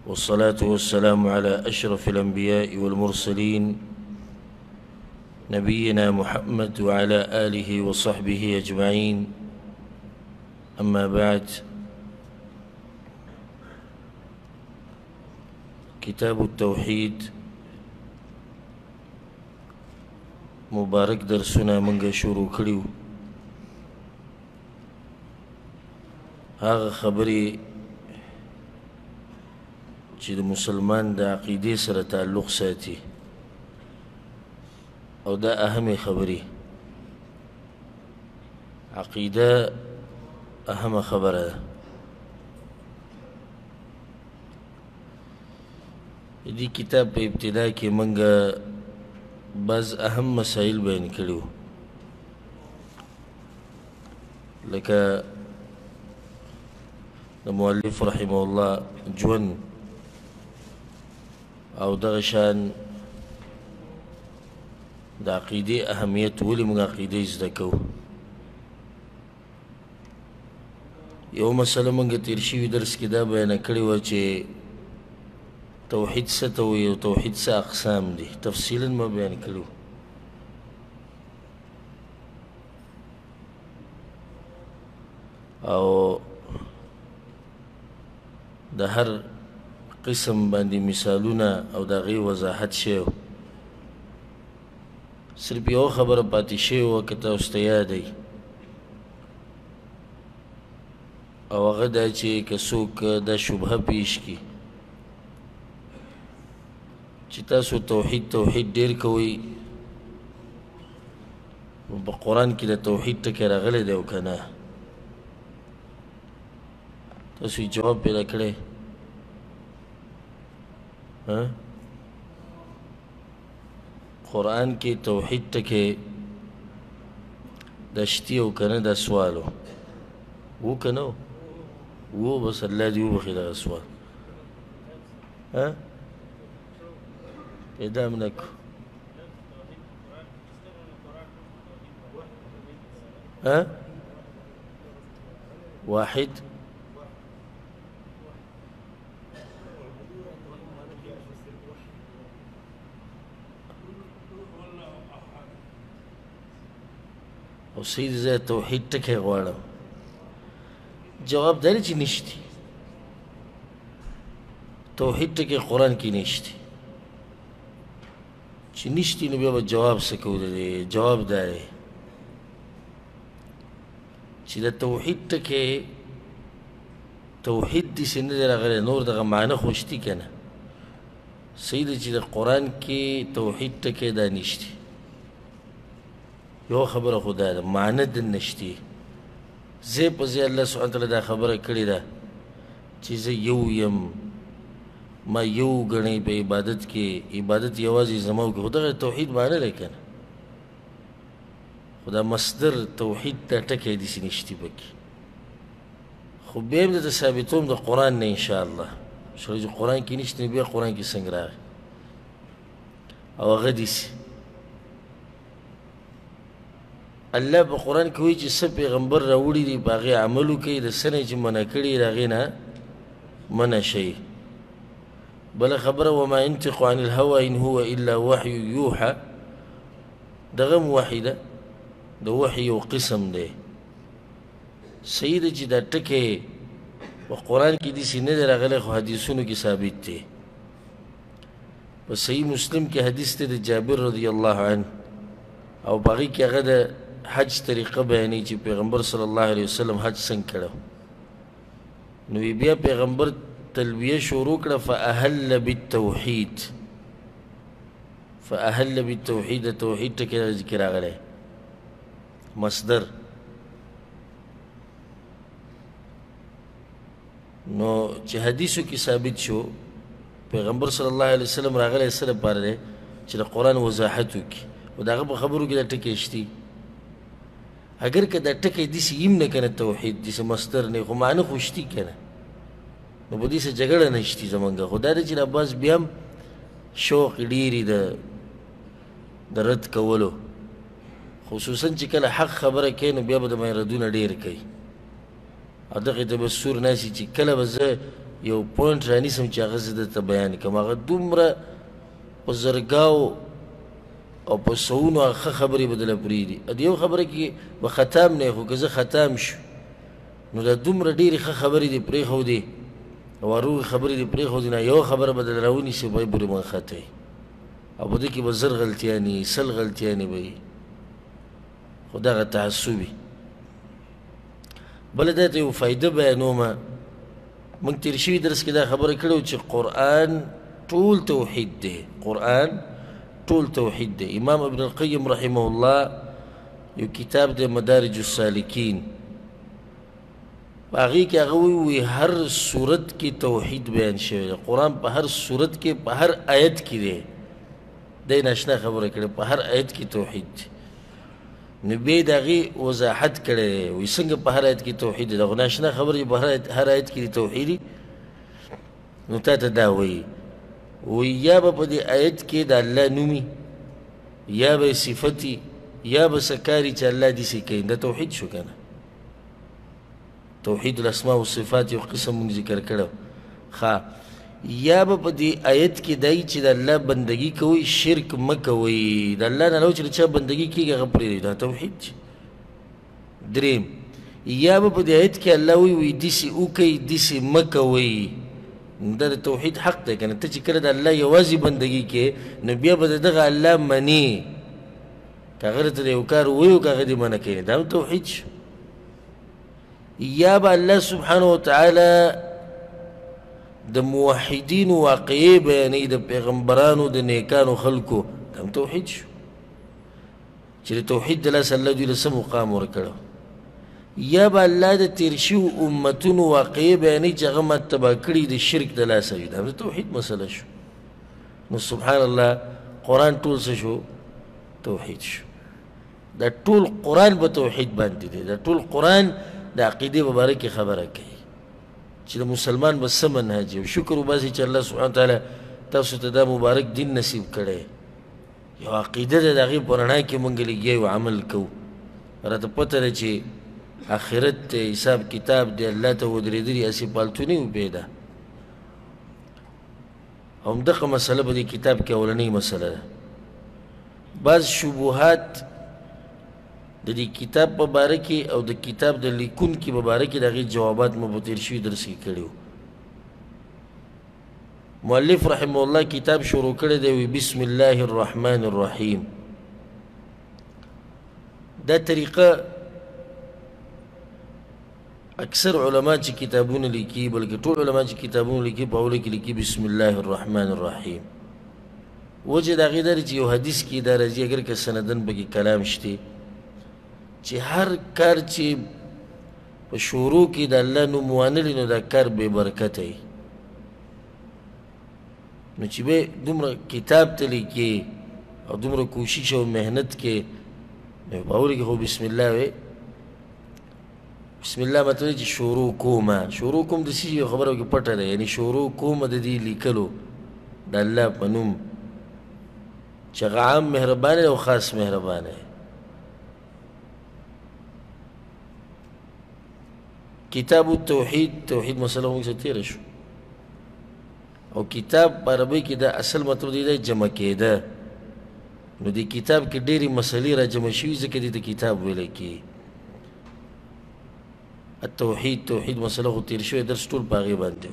والصلاة والسلام على أشرف الأنبياء والمرسلين نبينا محمد وعلى آله وصحبه أجمعين. أما بعد، كتاب التوحيد مبارك درسنا منگا شروع کړیو. هغه خبرې چې د مسلمان د عقیدې سره تعلق ساتي او دا اهمې خبرې. عقیده اهمه خبره ده. دې کتاب په ابتدا کې منګه بعض اهم مسائل بیان کړیو، لکه د مؤلف رحمه الله ژوند او دغه شان د عقیدې اهمیت، ولې موږ عقیدې زده کوو. یو مسله موږ تیر شوي درس کې دا بیانه کړې وه چې توحید څه ته وایي او توحید څه اقسام دي. تفصیلا ما بیان کړي. او د هر قسم باندې مثالونه او د هغې وضاحت شوی. صرف یو خبره پاتې شوې وه که تاسو ته یاد دی، او هغه دا چې که څوک دا شبهه پیش کړي چې تاسو توحید ډیر کوئ، په قرآن کې د توحید ټکی راغلی دی او که نه. تاسو یې جواب پیدا کړی؟ قرآن کې توحید ټکی دا شتي او که نه؟ دا سوال و که نه و؟ بس الله دې وبخي دغه سوال پیدا م نکو. واحد او سید زه توحید ټکی غواړم. جواب دا دی چې نشتی. توحید ټکی قرآن کې نشتی. چې نشتی نو بیا به جواب څه کوو؟ دی جواب دا دی چې د توحید ټکی توحید داسې نه دی راغلی، نور دغه معنی خو شتي که نه. صحیح ده چې د قرآن کې توحید ټکی دا نشتی. یو خبره خو دا ده معنی د نشتی. ځای په ځای الله سبحانه وتعالی دا خبره کړې ده چې زه یو یم، ما یو ګڼئ په عبادت کې، عبادت یوازې زما وکړي. خو دغه توحید معنی دی که نه؟ خو دا مصدر توحید دا ټکی داسې نشتي پکې. خو بیا هم درته ثابتوم د قرآن نه انشاءالله. چې قرآن کې نشته نو بیا قرآن کې څنګه راغی؟ او هغه داسې الله په قرآن کې وایي چې څه پیغمبر راوړي دي په هغې عمل وکړئ، د څه نه چې منع کړي د هغې نه منع شئ. بل خبره وما ينطق عن الهوى إن هو إلا وحي يوحى، دغه هم وحي ده، د وحي یو قسم دی. صحیح ده چې دا ټکی په قرآن کې داسې نه دی راغلی، خو حدیثونو کې ثابت دی. په صحیح مسلم کې حدیث دی د جابر رضی الله عنه، او په هغې کې هغه د حج طریقه بیانوي چې پیغمبر صلی الله علیه وسلم حج څنګه کړی. نو بیا پیغمبر تلبیه شروع کړه فاهل بالتوحید. فاهل بالتوحید، د توحید ټکی ذکر راغلی مصدر. نو چې حدیثو کې ثابت شو پیغمبر صلی الله علیه وسلم راغلی څه لپاره دی؟ چې د قرآن وضاحت وکړي. او د هغه په خبرو کې دا ټکی شتي. اگر که دا ټکی داسې یم نه که نه توحید داسې مصدر نه، خو معنی خو شتي که نه، نو په دې څه جګړه نشتي زمونږ. خو دا دی چې عباس بیا هم شوق ډېرې د رد کولو، خصوصا چې کله حق خبره کوي نو بیا به د ردونه ډېر کوي. او دغې ته به سور ناسي چې کله به زه یو پوینټ رانیسم چې هغه زه درته بیان کړم. هغه دومره په زرګاو او په سوونو هغه ښه خبرې به دله پرېږدي. د یو خبره کې به خطا م نه خو که زه خطا م شو نو دا دومره ډېرې ښه خبرې دې پرېښودې او هروغې خبرې دې پرېښودې نه یوه خبره به دله راونیسي به یې پورې منخته وي او په دې کې به زر غلطیانې وي 100 غلطیانې به وي خو دغه تعصب وي. بله دا ته یو فایده بیانومه. موږ تېر شوي درس کې دا خبره کړې وه چې قرآن ټول توحید دی. قرآن ټول توحید دی. امام ابن القیم رحمه الله یو کتاب دی مدارج السالکین په هغې کې هغه وایي هر صورت کې توحید بیان شوی دی. قرآن په هر صورت کې په هر آیت کې دی. دی ناشنا خبره کړې په هر آیت کې توحید دی. نو بیا یې د هغې وضاحت کړی دی وایي څنګه په هر آیت کې توحید دی. دغه ناشنا خبره چې په هر آیت کې دی توحید دی نو تا ته دا وایي یا به په دې آیت کې د الله نومي یا به صفتي یا به څه کاري چې الله داسې کوي دا توحید شو که نه. توحید الاسماء والصفات یو قسم مونږ ذکر کړی ښه. یا به په دې آیت کې دی چې د الله بندګي کوئ شرک مه کوئ. د الله نه علاوه چې د چا بندګي کېږي هغه پرېږدئ دا توحید دی. دریم یا به په دې آیت کې الله وایي داسې وکئ داسې مه کوئ. دا د توحید حق دی که نه. ته چې کله د الله یوازې بندګي کې نو بیا به د دغه الله منې که هغه درته د یو کار ووایو که هغه دې منع کوي دا هم توحید شو. یا به الله سبحانه وتعالی د موحدینو واقعې بیانوي د پیغمبرانو د نیکانو خلکو دا هم توحید شو چې د توحید د لاسه الله دوی له څه مقام ورکړی. یا به الله د تېر شوي امتونو واقعې بیانوي چې هغه ما تباه کړي د شرک د لاسه وي دا هم د توحید مسله شو. نو سبحان الله قرآن ټول څه شو توحید شو. دا ټول قرآن په توحید باندې دی. دا ټول قرآن د عقیدې په باره کې خبره کوي چې د مسلمان به څه منهج او شکر وباسي چې الله سبحانه وتعالی تاسو ته دا مبارک دین نصیب کړی. یو عقیده ده د هغې په رڼا کې مونږ لګیا یو عمل کوو. راته پته ده چې آخرت دی حساب کتاب دی الله ته ودرېدلي هسې پالتو نه وي پیدا. همدغه مسله به دې کتاب کې اولنۍ مسله ده. بعض شبهات د دې کتاب په باره کې او د کتاب د لیکونکي په باره کې د هغې جوابات مو په تېر شوي درس کې کړي وو. مؤلف رحمه الله کتاب شروع کړی دی وی بسم الله الرحمن الرحیم. دا طریقه اکثر علما چې کتابونه لیکي بلکې ټول علما چې کتابونه لیکي په اوله کې لیکي بسم الله الرحمن الرحیم. وجه د هغې دا دی چې یو حدیث کې دا راځي اگر که سندن پکې کلام شته چې هر کار چې په شروع کې د الله نوم وانلي نو دا کار بې برکته وي. نو چې به دومره کتاب ته لیکي او دومره کوشش او محنت کې نو په اوله کې خو بسم الله وی. بسم الله مطلب چې شروع کومه. شروع کوم د څه یو خبره کې پټه ده یعنی شروع کومه د دې لیکلو د الله په نوم چې هغه عام مهربانه او خاص مهربانه. کتاب التوحید توحید مسله موږ څه تېره شو او کتاب په عربۍ کې دا اصل مطلب دی دا جمع کېده. نو دې کتاب کې ډېرې مسلې را جمع شوي ځکه دې ته کتاب ویلی کېږي. التوحید توحید مسله خو تېر شوی درس ټول په هغې باندې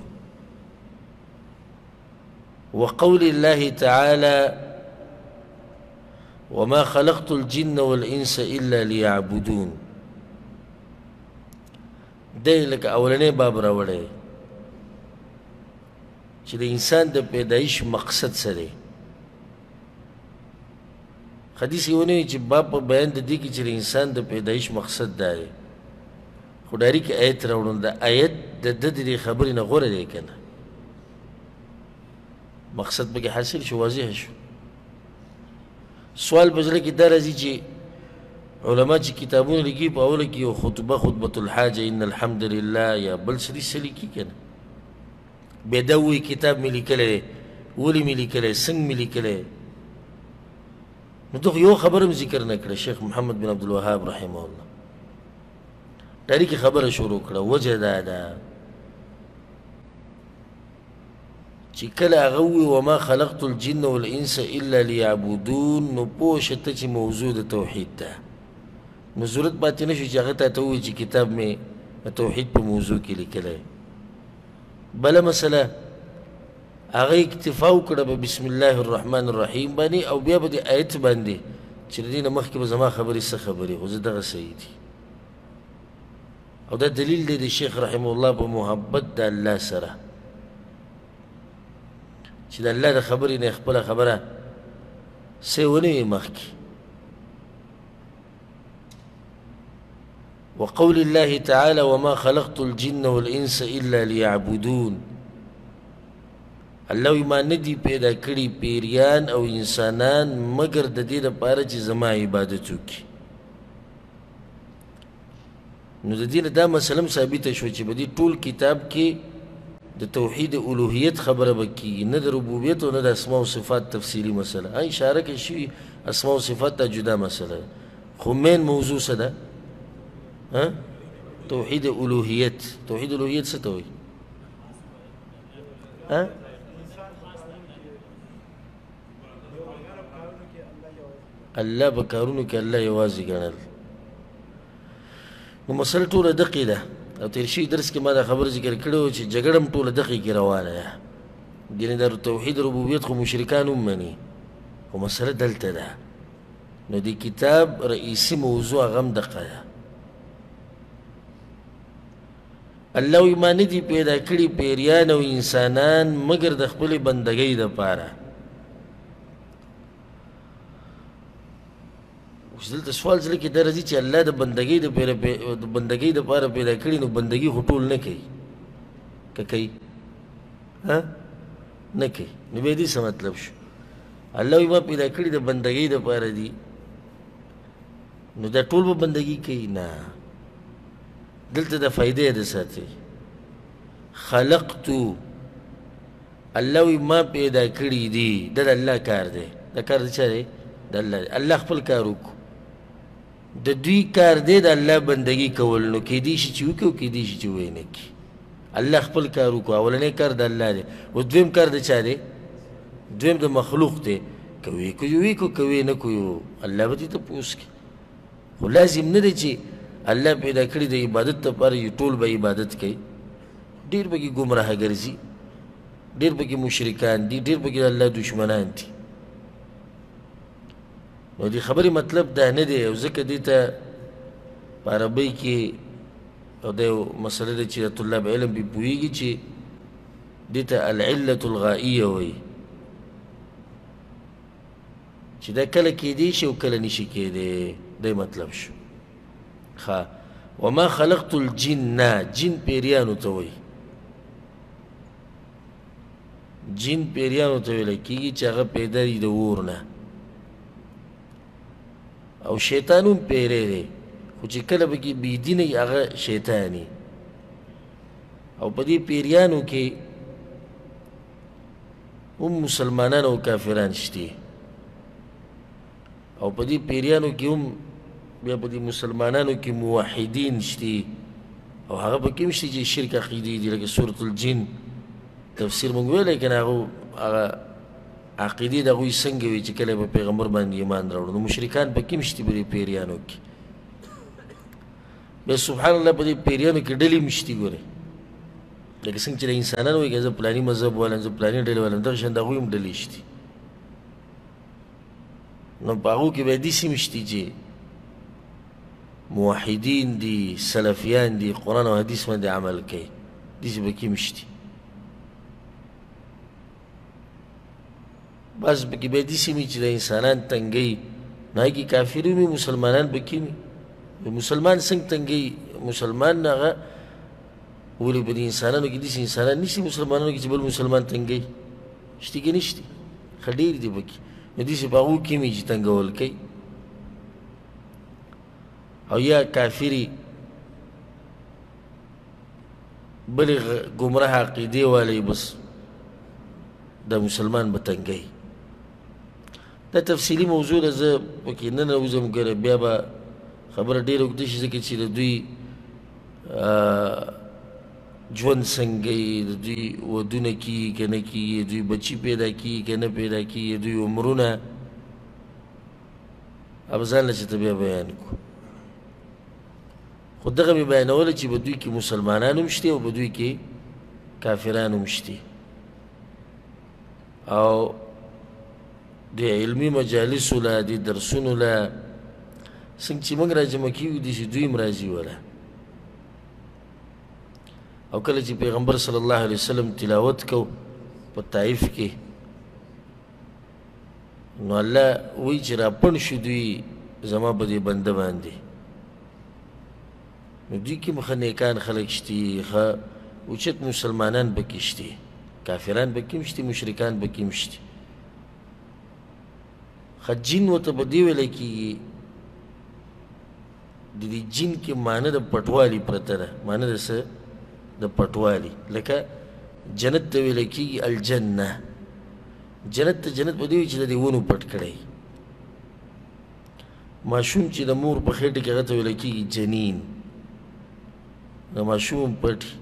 وقول الله تعالى وما خلقت الجن والإنس إلا ليعبدون. دی لکه اولنی باب راوړی چې د انسان د پیدایش مقصد څه دی. حدیث یې ونه وي چې باب په بیان د دې کې چې د انسان د پیدایش مقصد دا دی خو ډایرکټ آیت راوړل. د آیت د ده د دې خبرې نه غوره دی که نه. مقصد پکې حاصل شو واضح شو. سوال په زړه کې دا راځي چې علما چې کتابونه لیکي په اوله کې یو خطبه خطبة الحاجه ان الحمد لله یا بل څه لیکي که نه. بیا دا وایي کتاب مې لیکلی ولې مې لیکلی څنګه مې لیکلی. نو دغه یو خبره هم ذکر نه کړه. شیخ محمد بن عبدالوهاب رحمه الله ډایرکټ خبره شروع کړه. وجه دا ده چې کله هغه ووي وما خلقت الجن والانس الا ليعبدون نو پوه شه ته چې موضوع د توحید ده نو ضرورت پاتې نه شي چې هغه ته ووایي چې کتاب مې د توحید په موضوع کې لیکلی بله مسله هغه اکتفا وکړه په بسم الله الرحمن الرحیم باندې او بیا به د آیت باندې چې د دې نه مخکې به زما خبرې څه خبرې خو زه دغه صحیح دي او دا دلیل دی د شیخ رحمه الله په محبت د الله سره چې د الله د خبرې نه خپله خبره څه ونه وي مخکې وقول الله تعالى وما خلقت الجن والإنس إلا ليعبدون الله ما ندی پیدا کړي پیریان او انسانان مگر د دې لپاره چې زما عبادت وکړي نو د دې دا مسله ثابته شوه چې په دې ټول کتاب کې د توحید الوهیت خبره به کېږي نه د ربوبیت او نه د اسماء او صفات تفصیلي مسله اشاره کې شوي اسماء او صفات ته جدا مسله خو مین موضوع څه ده توحید الوهیت توحید الوهیت څه ته وایي الله په کارونو کې الله یوازې ګڼل نو مسله ټوله دقیق ده او تیر شوي درس کې ما دا خبر ذکر کړی و چې جګړه هم ټوله دقیق کې روانه ده یعنې د توحید ربوبیت خو مشرکان هم مني خو مسله دلته ده نو د کتاب رئیسي موضوع هغه هم دقه ده الله وی ما ندي پیدا کړي پیریان او انسانان مگر د خپلې بندګۍ دپاره اوس دلته سوال زړه کې دا راځي چې الله د بندګۍ دپاره پیدا کړي نو بندګي خو ټول نه کوي که کوي نه کوي نو بیا دې څه مطلب شو الله وی ما پیدا کړي د بندګۍ دپاره دي نو دا ټول به بندګي کوي نه دلته د فائدې د ساتي خلقتو الله وی ما پیدا کړي دي دا د الله کار دی دا کار د چا دی د الله خپل کار وکړو د دوی کار دی د الله بندګي کول نو کیدای شي چې وکړي او کیدای شي چې ونه کړي الله خپل کار وکړو اولنی کار د الله دی او دویم کار د چا دی دویم د مخلوق دی کوي کوي نه کوي الله به دې تپوس کړي خو لازم نه دی چې الله پیدا کړي د عبادت لپاره یې ټول به عبادت کوي ډېر به کې ګمراه ګرځي ډېر به کې مشرکان دي ډېر به کې الله دشمنان دي نو دې خبرې مطلب دا نه دی او ځکه دې ته په عربۍ کې او دا یو مسله ده چې طلاب علم پې پوهېږي چې دې ته العلة الغائیه وایي چې دا کله کېدی شي او کله نشي کېدی دی مطلب شو وما خلقت الجن جن پیریانو ته وایي جن پیریانو ته ویل کېږي چې هغه پیدا دي د اور نه او شیطان هم پیری دی خو چې کله به کې بېدینه وي هغه شیطاني او په دې پیریانو کې هم مسلمانان او کافران شته او په دې پیریانو کې هم بیا په دې مسلمانانو کې موحدین شته او هغه په کې هم شته چې شرک عقیدې دي لکه سورة الجن تفسیر مونږ ویلی که نه هغه عقیدې د هغوی څنګه وي چې کله به پیغمبر باندې ایمان راوړو نو مشرکان په کې هم شته په دې پیریانو کې بیا سبحان الله په دې پیریانو کې ډلې هم شتي ګورئ لکه څنګه چې د انسانانو وایي که زه پلاني مذهب والم زه پلاني ډلې والم دغه شان د هغوی هم ډلې شتي نو په هغو کې بیا داسې هم شتي چې موحدین دي سلفیان دي قرآن او حدیث باندې عمل کوي داسې به کې هم شتي بس پکې بیا داسې وي چې د انسانان تنګۍ نو هغې کې کافر وي مسلمانان پکې وي مسلمان څنګه تنګۍ مسلمان هغه ولې په دې انسانانو کې داسې انسانان نشته مسلمانانو کې چې بل مسلمان تنګۍ شته که نشته ښه ډېر دي پکې نو داسې په هغو کې وي چې تنګول کوي او یا کافری بلې ګمراه عقیدې والی بس د مسلمان به تنګۍ دا تفصیلي موضوع ده زه پکې نه ننوځم ګره بیا به خبره ډېره اوږده شي ځکه چې د دوی ژوند څنګه یې، د دوی ودونه کیږي که نه کیږي، دوی بچي پیدا کیږي که نه پیدا کیږي، دوی عمرونه اب ځان له چې ته بیا بیان کړو. خو دغه مې بیانوله چې په دوی کې مسلمانان هم شته او په دوی کې کافران هم شته، او د علمي مجالسو له د درسونو له څنګه چې موږ راجمع کېږو داسې دوی هم راځي وله. او کله چې پیغمبر صلی الله علیه وسلم تلاوت کو په طائف کې، نو الله وایي چې راپڼ شو دوی زما په دې بنده باندې. نو دوی کې مخه نیکان خلک شتي، ښه اوچت مسلمانان پکې شتي، کافران پکې هم شتي، مشرکان پکې هم شتي. ښه جن ورته په دې ویلی کېږي، د دې جن کې معنی د پټوالي پرته ده، معنی د څه د پټوالي. لکه جنت ته ویلی کېږي الجنه، جنت ته جنت په دې وي چې د دې ونو پټ کړی. ماشوم چې د مور په خېټه کې هغه ته ویلی کېږي جنین، د ماشوم پټي.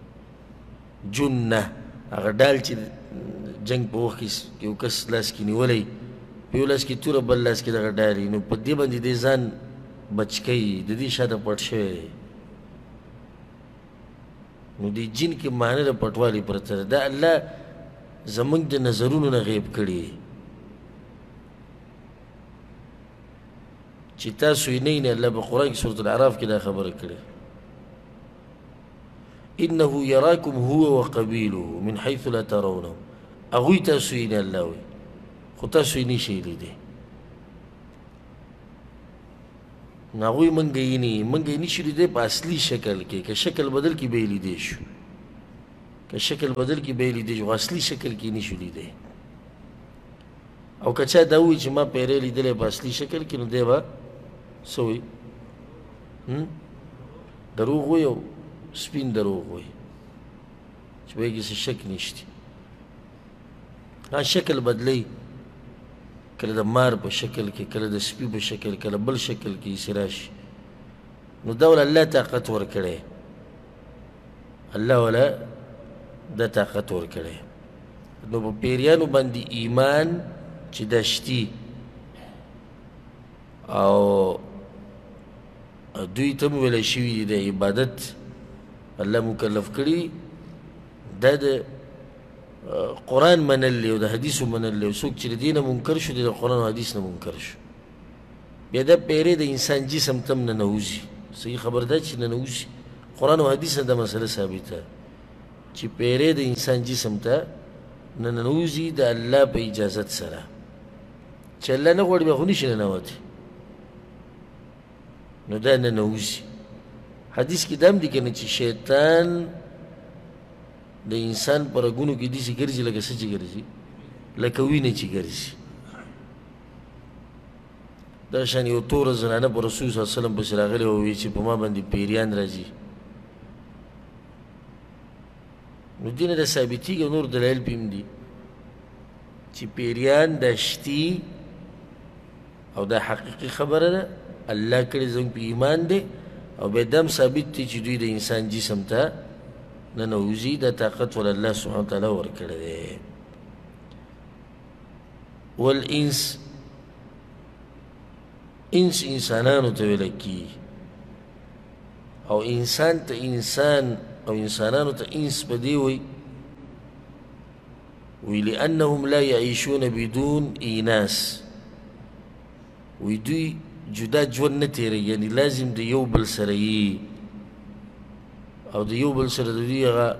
جنه هغه ډال چې جنګ په وخت کې یو کس لاس کې نیولی، په یو لاس کې توره بل لاس کې دغه ډال وي، نو په دې باندې دې ځان بچ کوي، د دې شاته پټ شوی دی. نو دې جن کې معنی د پټوالي پرته ده. دا الله زمونږ د نظرونو نه غیب کړي چې تاسو یې نه یې. الله په قرآن کې سورة الاعراف کې دا خبره کړې، انه یراکم هو وقبیله من حیث لا ترونه. هغوی تاسو یې نه الله وایي، خو تاسو یې نشئ لیدی. نو هغوی موږ یې نشو لیدی په اصلي شکل کې. که شکل بدل کې به یې لیدی شو، که شکل بدل کې به یې لیدی شو، خو اصلي شکل کې یې نشو لیدی. او که چا دا ووایي چې ما پیری لیدلی په اصلي شکل کې، نو دی به څه وایي؟ دروغ وایي، او سپین دروغ وایي چې په هغې کې څه شک نشته. شکل بدلی، کله د مار په شکل کې، کله د سپي په شکل، کله بل شکل کې یې راشي. نو دا وله الله طاقت ورکړی، الله وله دا طاقت ورکړی. نو په پیریانو باندې ایمان چې دا شتي، او دوی ته هم ویلی شوي دي د عبادت الله مکلف کړي، دا د قرآن منل دی او د حدیثو منل دی. څوک چې د دې نه منکر شو، د قرآن او حدیث نه منکر شو. بیا دا پیری د انسان جسم ته هم ننوځي. صحیح خبر ده چې ننوځي، قرآن او حدیث نه دا مسله ثابته چې پیری د انسان جسم ته ننوځي د الله په اجازت سره. چې الله نه غواړي بیا خو نشي ننوتی، نو دا ننوځي. حدیث کې دا هم دي که نه چې شیطان د انسان په رګونو کې داسې ګرځي لکه څه چې ګرځي، لکه وینه چې ګرځي. دا شان یو توره زنانه په رسول صلی الله علیه وسلم پسې راغلې وه، وایي چې په ما باندې پیریان راځي. نو دې نه دا ثابتېږي، او نور دلایل پې هم دي چې پیریان دا شتي، او دا حقیقي خبره ده، الله کړي زموږ په ایمان دی. او بیا دا هم ثابت دی چې دوی د انسان جسم ته ننوځي. دا طاقت ول الله سبحانه وتعالی ورکړی دی. والانس، انس انسانانو ته ویلی کېږي، او انسان ته انسان، او انسانانو ته انس په دې وایي لأنهم لا يعيشون بدون ایناس. وی دوی جدا ژوند نه تېروي، یعنې لازم د یو بل سره یي، او د یو بل سره د دوی هغه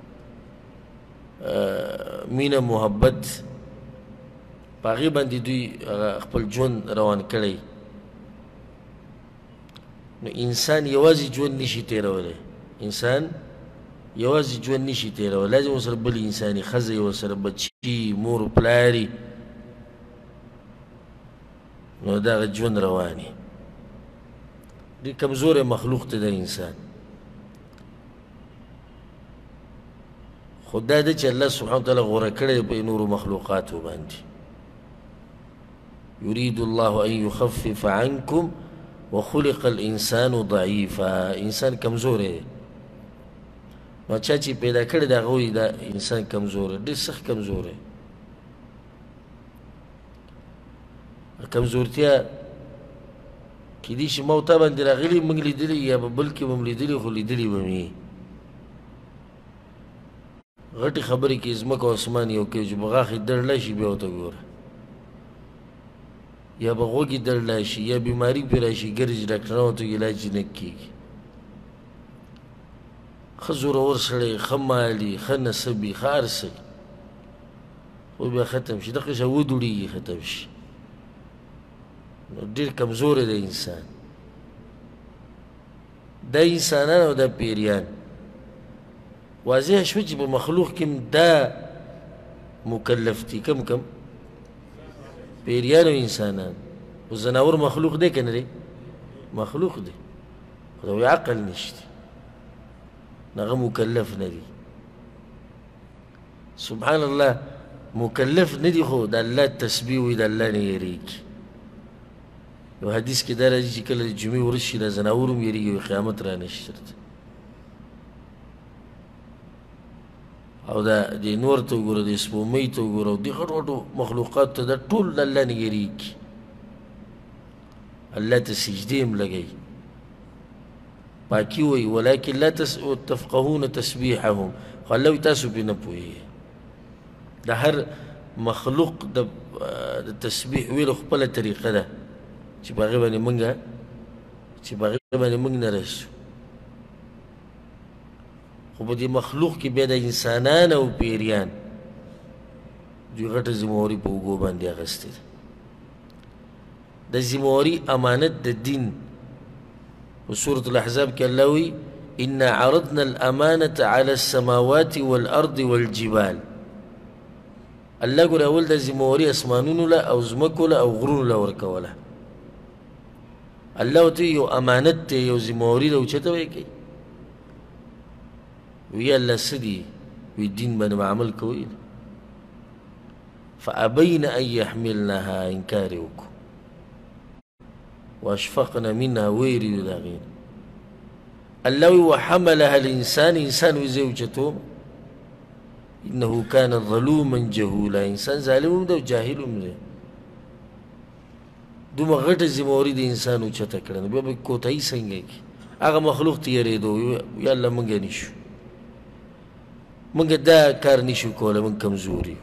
مینه محبت په هغې باندې دوی هغه خپل ژوند روان کړی. نو انسان یوازې ژوند نشي تېرولی، انسان یوازې ژوند نشي تېرولی، لازم ورسره بل انساني، ښځه یې ورسره، بچي، مور پلاري، نو دغه ژوند رواني. ډېر کمزوری مخلوق دی دا انسان. خو دا ده چې الله سبحانه وتعالی غوره کړی په نورو مخلوقاتو باندې. یرید الله ان یخفف عنکم وخلق الانسان ضعیفا. انسان کمزوری دی، نو چا چې پیدا کړی د هغه وایي دا انسان کمزوری ډېر سخت کمزوری کمزورتیا کیدای شي ما او تا باندې راغلي موږ لیدلي یا به بل کې به م لیدلي خو لیدلي به مې غټې خبرې کې ځمکه او اسمان یو کوي چې به غاښې درړه شي بیا ورته ګوره یا به غوږې درړه شي یا بیماري پرې راشي ګرځي ډاکټرانو ورته علاج یې نه کېږي ښه زورور سړی ښه مالي ښه نسبي ښه هر څه خو بیا ختم شي دغه شی ودوړېږي ختم شي نو ډېر کمزوری دی انسان دا انسانان او دا پیریان واضح شو چې په مخلوق کې دا مکلف دي کم کم پیریان او انسانان او زناور مخلوق دی که نه دی مخلوق دی خو د عقل نشته هغه مکلف نه دي سبحان الله مکلف نه دي خو د الله تسبیح وي د الله نه یېرېږي یو حدیث کې دا راځي چې کله د جمعې ورځ شي دا زناور هم یېرېږي وي قیامت رانشي درته او دا د نور ته وګوره د سپومۍ ته وګوره او دې غټو غټو مخلوقاتو ته دا ټول د الله نه یېرېږي الله ته سجدې هم لګوي پاکي وایي ولکن لا تفقهون تسبیحهم خو الله وایي تاسو پرې نه پوهېږئ د هر مخلوق د تسبیح ویلو خپله طریقه ده چې په هغې باندې موږ نه رسو خو په دې مخلوق کې بیا د انسانان او پیریان دوی غټه ذمهواري په اوږو باندې اخیستې ده د ذمهواري امانت د دین وسورة الأحزاب کې الله وایي إنا عرضنا الأمانة على السماوات والأرض والجبال الله ګوره اول د ذمهواري اسمانونو له او ځمکو له او غرونو له ورکوله الله ورته یو امانت دی یو ذمهواري ده اوچته وایي کوي وی الله څه دي وی دین باندې عمل کوي فأبين أن يحملنها انکار یې وکړو واشفقنا منها ويري داغين الله وحملها الانسان انسان وزي وجتوم انه كان ظلوما جهولا انسان ظالم ده جاهل ده دومره غټه ذمهواري د انسان اوچته کړه نو بیا به کوتاهي څنګه کړي هغه مخلوق ته یېرېدو یا الله موږ نشو موږ دا کار نشو کولی موږ کمزوري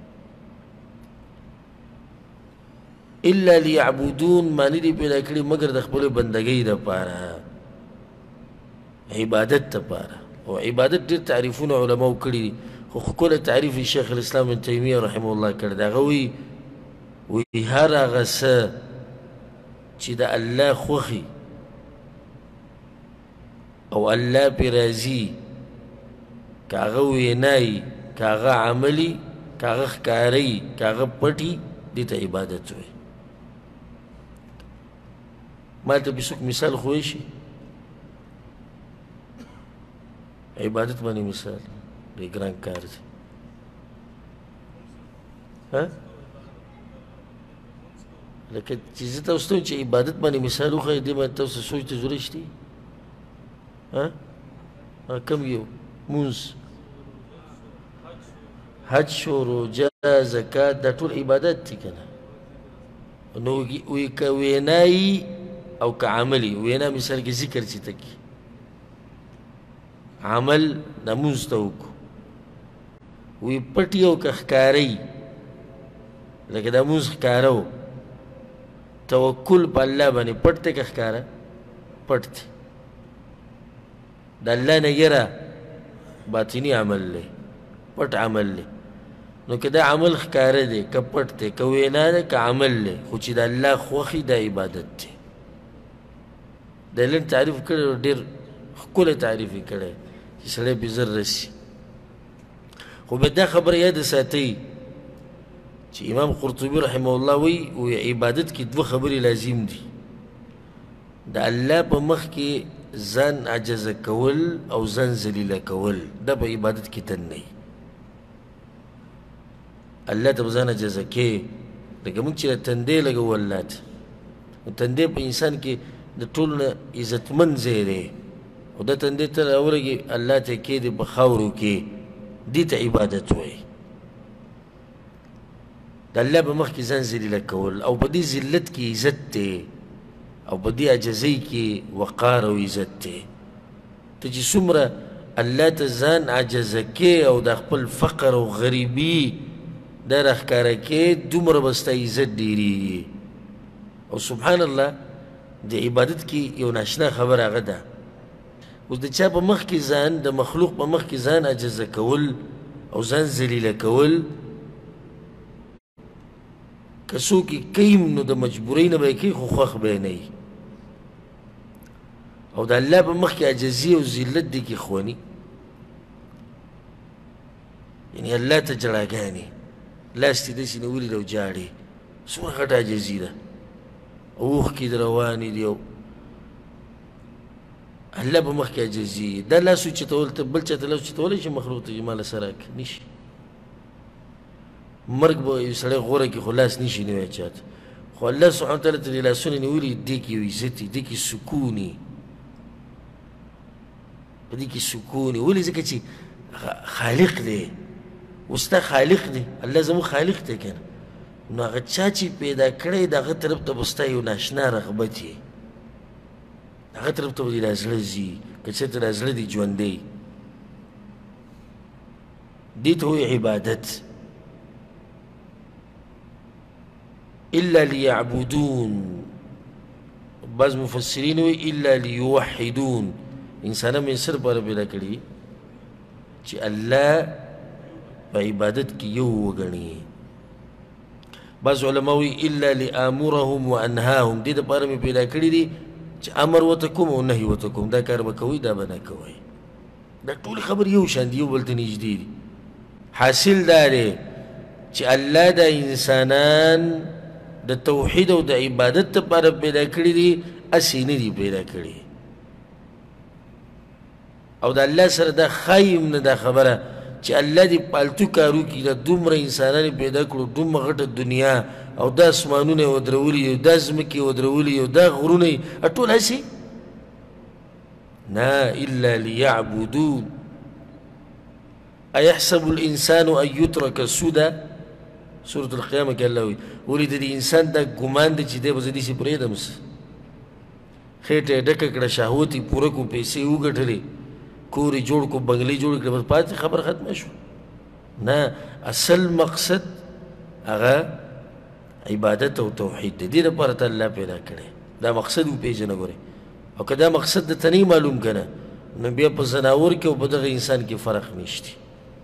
الا ليعبدون معنی دی پیدا کړي مگر د خپل بندګۍ دپاره عبادت دپاره او عبادت ډېر تعریفونه علماو کړي دي خو ښکلی تعریف یې شیخ الاسلام ابن تیمیه رحمه الله کړی دی هغه وایي هر هغه څه چې د الله خوښي او الله پرې راضي که هغه وینایي که هغه عملي که هغه ښکاري که هغه پټي دې ته عبادت وایي ما ته به څوک مثال ښوی شي عبادت باندې مثال ډېر ګران کار دی لکه چې زه تاسو ته چې عبادت باندې مثال وښایي دې باندې تاسو سوچ ته ضرورت شته کم یو مونځ حج شو روژه زکات دا ټول عبادت دي که نه نو وی که وینایي او که عملي وینا مثال کې ذکر چې ته کي عمل نمونځ ته وکړو وی پټي او که ښکارئ لکه دا مونځ ښکاره و توکل په الله باندې پټ دی که ښکاره پټ دی د الله نه یره باطني عمل دی پټ عمل دی نو که دا عمل ښکاره دی که پټ دی که وینا دی که عمل دی خو چې د الله خوښي دا عبادت دی د لنډ تعریف کړی ډېر ښکلی تعریف یې کړی چې سړی پې زر رسي خو بیا دا خبره یاد ساتئ چې امام قرطبي رحمه الله وی عبادت کې دوه خبرې لازم دي د الله په مخ کې ځان عجزه کول او ځان ذلیله کول دا په عبادت کې تننی الله ته به ځان عجزه کې لکه موږ چې تندی لګوو الله ته تندی په انسان کې د ټولو نه عزتمند ځای دی او ده تندې ته راورږي الله ته کېدې په خاورو کې دې ته عبادت وایي د الله په مخ کې ځان ذلیله کول او په دې ذلت کې عزت دی او په دې عجزۍ کې وقار او عزت دی ته چې څومره الله ته ځان عجزه کې او د خپل فقر او غریبي دا راښکاره کې دومره به ستا عزت ډېرېږي او سبحان الله د عبادت کې یو ناشنا خبره هغه ده اوس د چا په مخ کې ځان د مخلوق په مخ کې ځان عجزه کول او ځان ذلیله کول که څوک یې کوي نو د مجبورۍ نه به یې کوي خو خوښ به یې نه وي او د الله په مخ کې عجزي او ذلت دی کې خواني یعنې الله ته جړاګانې لاس دې داسې نیولي دی او جاړې څومره غټه عجزي ده اوښکې د روانې دي او الله په مخ کې عجزي دا لاس اوچتول ته بل چا ته لاس اوچتولی شي مخلوق ته چې ما له سه راکړه نشي مرګ به یو سړی غوره کړي خو لاس نشي نیوی چاته خو الله سبحانه وتعالی ته دې لاسونه نیولي دې کې یو عزت دي دې کې سکون وي په دې کې سکون وي ولې ځکه چې خالق دی وستا خالق دی الله زموږ خالق دی که نه نو هغه چا چې پیدا کړی د هغه طرف ته به ستا یو ناشنا رغبت یې هغه طرف ته به دې را زړه ځي که چېرته را زړه دې ژوندی دې ته وایي عبادت إلا ليعبدون بعض مفسرین وی إلا ليوحدون انسانا من سر پر پیدا کړي چې الله په عبادت کې یو وګڼي بعض علما وی إلا لآمرهم وأنهاهم دې دپاره مې پیدا کړي دي چې امر ورته کوم او نهي ورته کوم دا کار به کوئ دا به نه کوئ دا ټولې خبرې یو شان دي یو بل ته نږدې دي حاصل دا دی چې الله دا انسانان د توحید او د عبادت لپاره پیدا کړي دي اسې نه دي پیدا کړي او د الله سره دا ښایي نه دا خبره چې الله دې پالتو کارو کړي دا دومره انسانان پیدا کړو دومره غټه دنیا او دا اسمانونه یې ودرولي دي دا ځمکې یې ودرولي دي دا غرونه یې ټول هسې نه إلا ليعبدون أيحسب الإنسان أن يترك سدى سورة القيامة کې الله وایي ولې د دې انسان دا ګمان دی چې دی به زه داسې پرېږدم خېټه یې ډکه کړه شهوت یې پوره کړو پیسې یې وګټلې کور یې جوړ کړو بنګلې جوړې کړې بس پاتې خبره ختمه شوه نه اصل مقصد هغه عبادت او توحید دی دې لپاره ته الله پیدا کړی دا مقصد وپېژنه ګورې او که دا مقصد درته نه معلوم که نه نو بیا په ځناور کې او په دغه انسان کې فرق نشته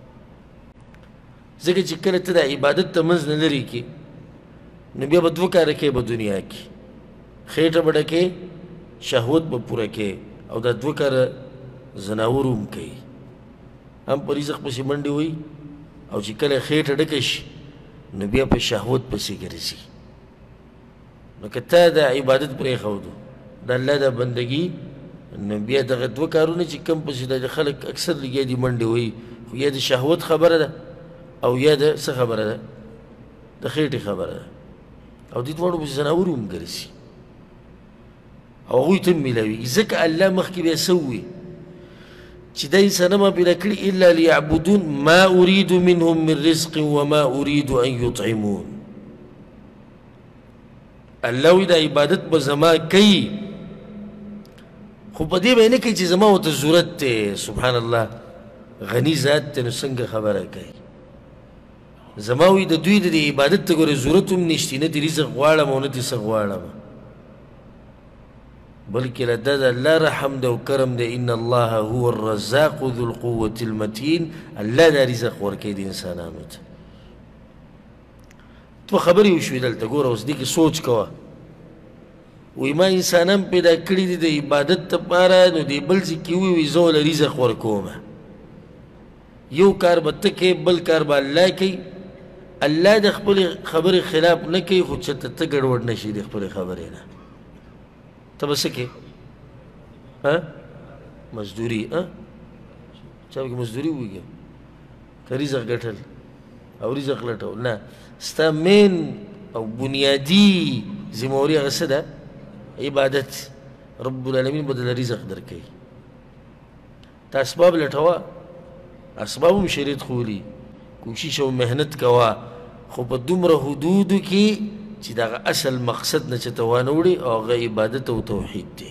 ځکه چې کله ته د عبادت ته منځ نه لرې کې نو بیا به دوه کاره کوې په دنیا کې خېټه به ډکې شهوت به پوره کې او دا دوه کاره زناور هم کوي هم په رزق پسې منډې وایي او چې کله خېټه ډکه شي نو بیا په شهوت پسې ګرځي نو که تا د عبادت پرېښودو د الله د بندګي نو بیا دغه دوه کارونه چې کوم پسې د خلک اکثر لګیا دي منډې وایي خو یا د شهوت خبره ده او یا د څه خبره ده د خېټې خبره ده او دې دواړو پسې زناور هم ګرځي او هغوی ته هم میلاوي ځکه الله مخکې بیا څه ووي چې دا انسانه ما پیدا کړي إلا ليعبدون ما أريد منهم من رزق وما أريد أن يطعمون الله وی دا عبادت به زما کوي خو په دې به یې نه کوي چې زما ورته ضرورت دی سبحان الله غني ذات دی نو څنګه خبره کوي زما وی د دوی د عبادت ته ګورې ضرورت هم نشته نه دې رزق غواړم او نه دې څه غواړم بلکې له دا د الله رحم دی او کرم دی ان الله هو الرزاق ذو القوة المتین الله دا رزق ورکوي د انسانانو ته دوه خبرې وشوې دلته ګوره اوس دې کې سوچ کوه وی ما انسانان پیدا کړي دي د عبادت دپاره نو دې بل ځای کې وی زه وله رزق ورکومه یو کار به ته کوې بل کار به الله کوي الله د خپلې خبرې خلاف نه کوي خو چېرته ته ګډوډ نه شي د خپلې خبرې نه ته به څه کوې مزدوري چا پکې مزدوري ووایي که رزق ګټل او رزق لټول نه ستا مین او بنیادي ذمهواري هغه څه ده عبادت رب العالمین به دله رزق درکوي ته اسباب لټوه اسباب هم شریعت خولي کوشش او محنت کوه خو په دومره حدودو کې چې دغه اصل مقصد نه چې ته وانه وړي او هغه عبادت او توحید دی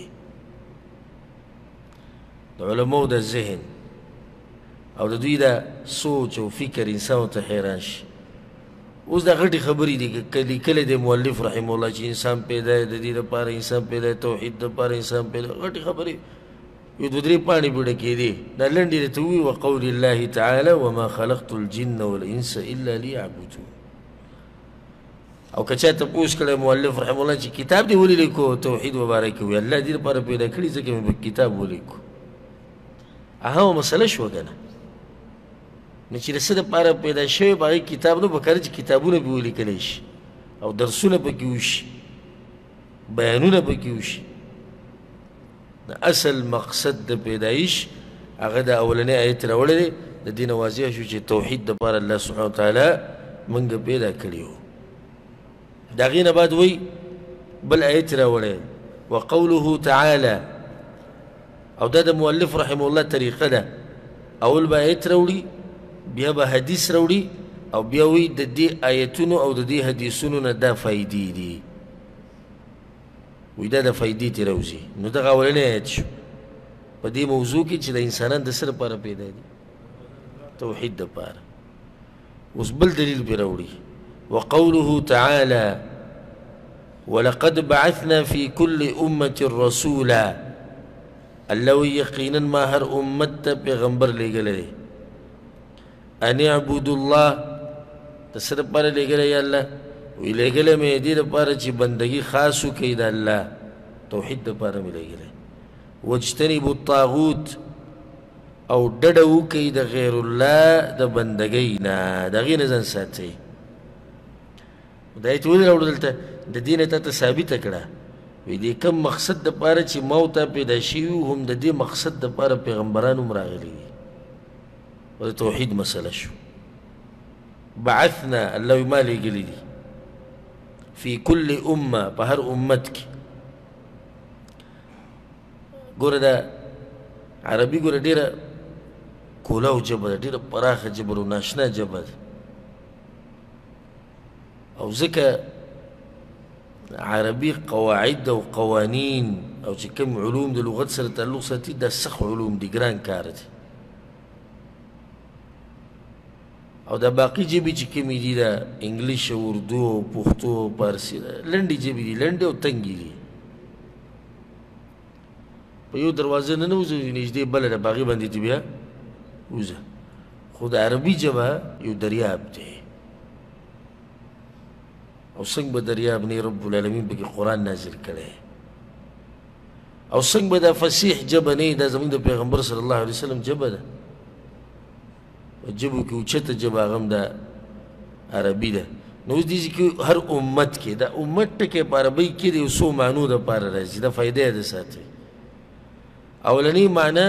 د علماو د ذهن او د دوی د سوچ او فکر انسان ته حیران شي اوس دا غټې خبرې دي که لیکلی دی مؤلف رحمه الله چې انسان پیدا دی د دې دپاره انسان پیدا دی توحید دپاره انسان پیدا غټې خبرې یو دوه درې پاڼې به ډکېدې دا لنډې درته ووایي وقول الله تعالی وما خلقت الجن والانس الا لیعبدون او که چا تپوس کړی مؤلف رحمه الله چې کتاب دې ولې لیکو توحید مبارک وي الله دې لپاره پیدا کړي ځکه مې په کتاب ولیکو هغه مسله شوه که نه نو چې د څه دپاره پیدا شوی په هغې کتاب نه پکار چې کتابونه پې ولیکلی شي او درسونه پکې وشي بیانونه پکې وشي د اصل مقصد د پیدایش هغه د اولنی آیت راوړی دی د دې نه واضح شو چې توحید دپاره الله سبحانه وتعالی موږ پیدا کړي وو د هغې نه بعد وایي بل آیت راوړی وقوله تعالی او دا د مؤلف رحمه الله طریقه ده اول به آیت راوړي بیا به حدیث راوړي او بیا وایي د دې آیتونو او د دې حدیثونو نه دا فایدې دي وی دا د فایدې ترې راوځي نو دغه اولنی آیت شو په دې موضوع کې چې د انسانان د څه لپاره پیدا دي توحید دپاره اوس بل دلیل پرې راوړي وقوله تعالی ولقد بعثنا في كل أمة رسولا الله یقینا ما هر امت ته پیغمبر لېږلی دی ان اعبدوا الله د څه دپاره لېږلی یا الله وی لېږلی مې دې دپاره چې بندګي خاص وکړئ د الله توحید دپاره مې لېږلی واجتنبوا الطاغوت او ډډه وکړئ د غیر الله د بندګۍ نه د هغې نه ځان ساتئ دا ایت ولې راوړو دلته د دې نه تاته ثابته کړه وی دې کوم مقصد دپاره چې ما او تا پیدا شوي هم د دې مقصد دپاره پیغمبران هم راغلي دي و د توحید مسله شو بعثنا الله ما لېږلي دي فی کل امه په هر امت کې ګوره دا عربي ګوره ډېره کولاو ژبه ده ډېره پراخه ژبه ده ناشنا ژبه ده او ځکه عربي قواعد او قوانین او چې کوم علوم د لغت سره تعلق ساتي دا سخت علوم دي ګران کار دی او دا باقي ژبې چې کومې دي دا انګلیش او اردو او پښتو او فارسي لنډې ژبې دي لنډې او تنګې دي په یو دروازه نه نوځو نږدې بله ده په هغې باندې دې بیا وځه خو د عربي ژبه یو دریاب دی او څنګه به دریاب نه رب العالمین پکې قرآن نازل کړی او څنګه به دا فصیح ژبه نه دا زموږ د پیغمبر صلی الله علیه وسلم ژبه ده په ژبو کې اوچته ژبه هغه هم د عربي ده نو اوس دې کې هر امت کې دا امت ټکی په عربۍ کې د یو څو معنو دپاره راځي دا فایده یې د ساتئ اولنۍ معنی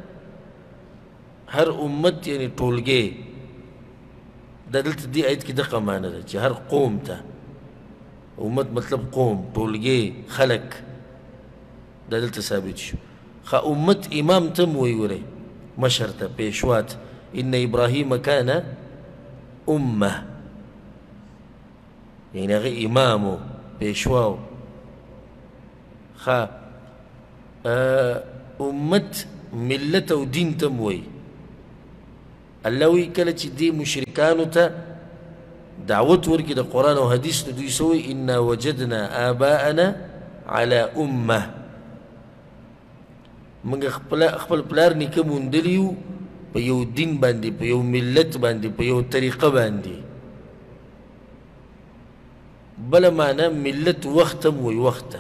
هر امت یعنې ټولګې دا دلته دې آیت کې دغه معنی ده چې هر قوم ته امت مطلب قوم ټولګې خلق دا دلته ثابت شو خا امت امام ته م ویورئ مشر ته پیشوا ته ان ابراهیم کان امه یعنې هغه امام و پیشوا و خا امت ملت او دین ته م وی الله وی کله چې دې مشرکانو ته دعوت ورکړي د قرآن او حدیث نو دوی څه وایي انا وجدنا آباءنا على امه موږ خپل پلار نیکه موندلي یو په یو دین باندې په یو ملت باندې په یو طریقه باندې بله معنی ملت وخت هم وایي وخته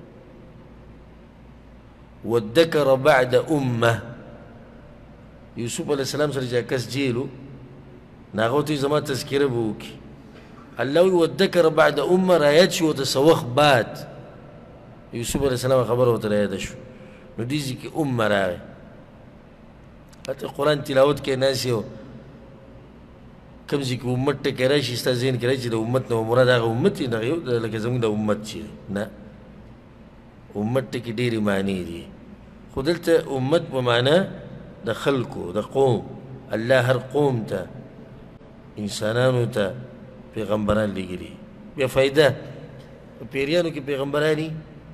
وادکر بعد امه یوسف علیه السلام سره چې کس جیلو نو هغه ورته زما تذکره به وکړي الله وایي وادکر بعد امه رایاد شي ورته څه وخت بعد یوسف علیه السلام خبره ورته رایاده شو نو دې ځای کې امه راغی هلته قرآن تلاوت کې ناست یو کوم ځای کې امت ټکی راشي ستا ذهن کې راشي چې د امت نه مراد هغه امت وي دغه یو لکه زموږ د امت چې نه امت ټکي ډېرې معنی دي خو دلته امت په معنا د خلکو د قوم الله هر قوم ته انسانانو ته پیغمبران لېږلي. بیا فایده په پیریانو کې پیغمبراني